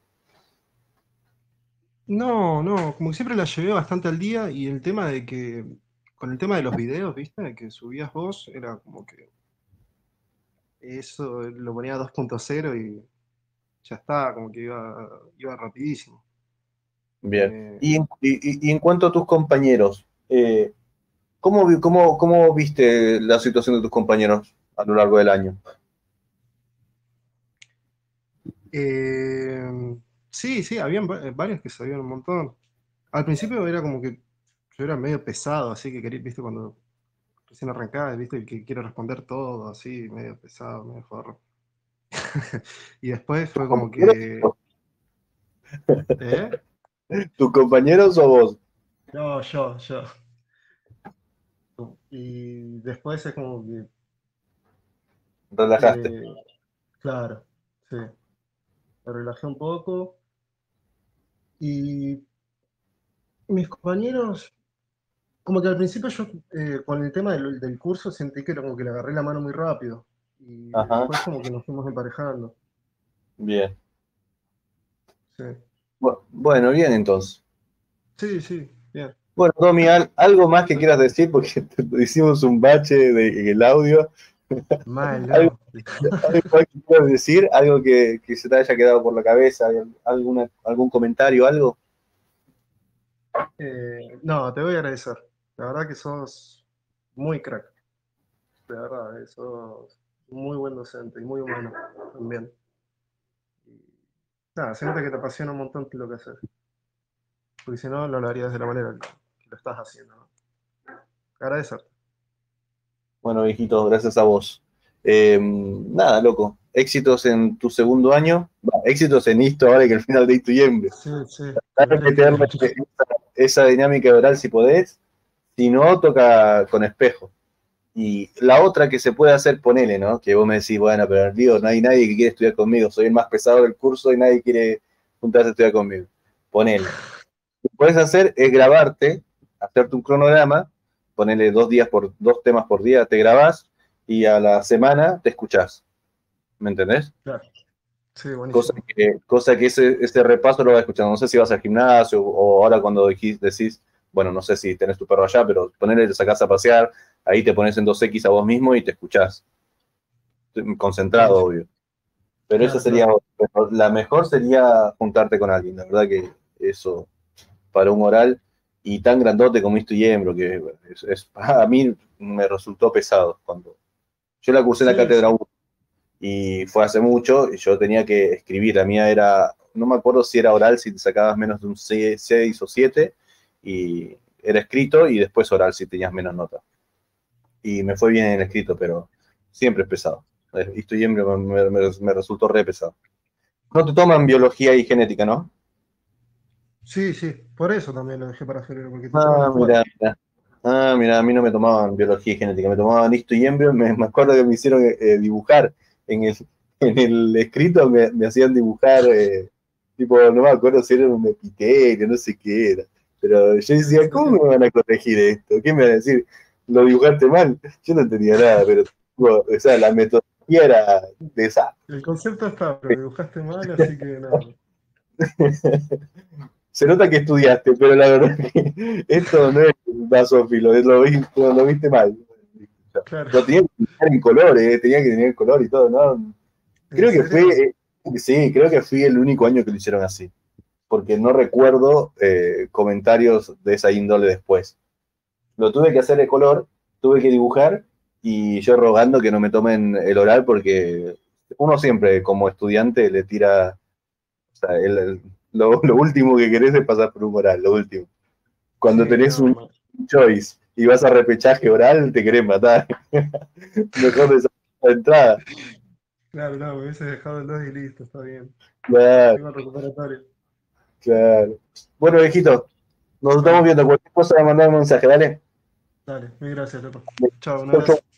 Speaker 2: No, no, como que siempre la llevé bastante al día y el tema de que, con el tema de los videos, ¿viste? Que subías vos, era como que eso lo ponía a 2.0 y ya está, como que iba rapidísimo.
Speaker 1: Bien.
Speaker 2: Eh,
Speaker 1: Y en cuanto a tus compañeros, ¿cómo viste la situación de tus compañeros a lo largo del año?
Speaker 2: eh, sí, sí, habían varios que sabían un montón. Al principio era como que yo era medio pesado, así que quería, viste, cuando recién arrancaba, viste, el que quiere responder todo, así, medio pesado, medio forro. Y después
Speaker 1: ¿Tus
Speaker 2: fue como
Speaker 1: compañeros,
Speaker 2: que, ¿eh?
Speaker 1: tus compañeros o vos?
Speaker 2: No, yo. Y después es como que,
Speaker 1: Relajaste.
Speaker 2: eh, claro, sí, me relajé un poco. Y mis compañeros, como que al principio yo con el tema del curso sentí que era como que le agarré la mano muy rápido. Y
Speaker 1: Ajá,
Speaker 2: después como que nos fuimos emparejando.
Speaker 1: bien.
Speaker 2: Sí,
Speaker 1: Bueno, bien entonces.
Speaker 2: sí, sí, bien.
Speaker 1: Bueno, Domi, ¿algo más que quieras decir? Porque hicimos un bache en el audio.
Speaker 2: Mal,
Speaker 1: ¿Algo,
Speaker 2: ¿no?
Speaker 1: algo más que quieras decir? ¿Algo que se te haya quedado por la cabeza? ¿Algún comentario? ¿Algo?
Speaker 2: No, te voy a agradecer. La verdad que sos muy crack. De verdad, sos muy buen docente y muy humano también. Y, nada, se nota que te apasiona un montón lo que haces. Porque si no, no lo harías de la manera que lo estás haciendo, ¿no? Agradecer.
Speaker 1: Bueno, viejito, gracias a vos. Nada, loco. Éxitos en tu segundo año. Bah, éxitos en esto ahora que al final de esto y
Speaker 2: Sí, sí,
Speaker 1: Dale
Speaker 2: primer día.
Speaker 1: meterle esa dinámica oral si podés. Si no, toca con espejo. Y la otra que se puede hacer, ponele, ¿no? Que vos me decís, bueno, pero digo, no hay nadie que quiere estudiar conmigo, soy el más pesado del curso y nadie quiere juntarse a estudiar conmigo. Ponele. Lo que puedes hacer es grabarte, hacerte un cronograma, ponele 2 días por 2 temas por día, te grabás y a la semana te escuchás. ¿Me entendés?
Speaker 2: Claro, sí,
Speaker 1: Cosa
Speaker 2: buenísimo.
Speaker 1: cosa que ese repaso lo vas escuchando. No sé si vas al gimnasio o ahora cuando decís, bueno, no sé si tenés tu perro allá, pero ponele, te sacás a pasear, ahí te pones en 2X a vos mismo y te escuchás. Concentrado,
Speaker 2: Buenísimo.
Speaker 1: obvio. Pero esa
Speaker 2: Claro,
Speaker 1: sería,
Speaker 2: claro.
Speaker 1: la mejor sería juntarte con alguien. La verdad que eso, para un oral y tan grandote como esto y Embro, que a mí me resultó pesado. Cuando yo la cursé en la
Speaker 2: Sí,
Speaker 1: cátedra
Speaker 2: sí.
Speaker 1: 1 y fue hace mucho y yo tenía que escribir. La mía era, no me acuerdo si era oral, si te sacabas menos de un 6 o 7 y era escrito y después oral si tenías menos nota. Y me fue bien en el escrito, pero siempre es pesado. Esto y Embro me resultó re pesado. No te toman biología y genética, ¿no?
Speaker 2: Sí, sí, por eso también lo dejé para febrero, porque te toman
Speaker 1: Ah,
Speaker 2: los
Speaker 1: mira,
Speaker 2: cuatro.
Speaker 1: mira. Ah, mira, a mí no me tomaban biología y genética, me tomaban histo y embrio. Me acuerdo que me hicieron dibujar en el, en el escrito, me hacían dibujar, tipo, no me acuerdo si era un epitelio, no sé qué era. Pero yo
Speaker 2: En
Speaker 1: decía, ¿cómo
Speaker 2: serio.
Speaker 1: me van a corregir esto? ¿Qué me van a decir? ¿Lo dibujaste mal? Yo no entendía nada, pero, tipo, o sea, la metodología era de esa.
Speaker 2: El concepto está, pero dibujaste mal, así que nada.
Speaker 1: Se nota que estudiaste, pero la verdad es que esto no es basófilo, lo viste mal.
Speaker 2: Claro.
Speaker 1: Lo tenía que dibujar en colores, tenía que tener color y todo, ¿no?
Speaker 2: ¿En
Speaker 1: Creo que fue,
Speaker 2: serio?
Speaker 1: sí, creo que fui el único año que lo hicieron así, porque no recuerdo comentarios de esa índole después. Lo tuve que hacer de color, tuve que dibujar y yo rogando que no me tomen el oral porque uno siempre como estudiante le tira, o sea, lo último que querés es pasar por un oral, lo último. Cuando
Speaker 2: Sí,
Speaker 1: tenés
Speaker 2: no,
Speaker 1: un choice y vas a repechaje oral, te querés matar. Mejor de esa entrada.
Speaker 2: claro, no, me hubiese dejado el 2 y listo, está bien.
Speaker 1: Claro,
Speaker 2: Tengo el recuperatorio.
Speaker 1: claro. Bueno, viejito, nos estamos
Speaker 2: Dale,
Speaker 1: viendo. Cualquier cosa, mandar un mensaje, dale.
Speaker 2: dale, mil gracias, loco. Chao, un
Speaker 1: Chau, chau.
Speaker 2: abrazo.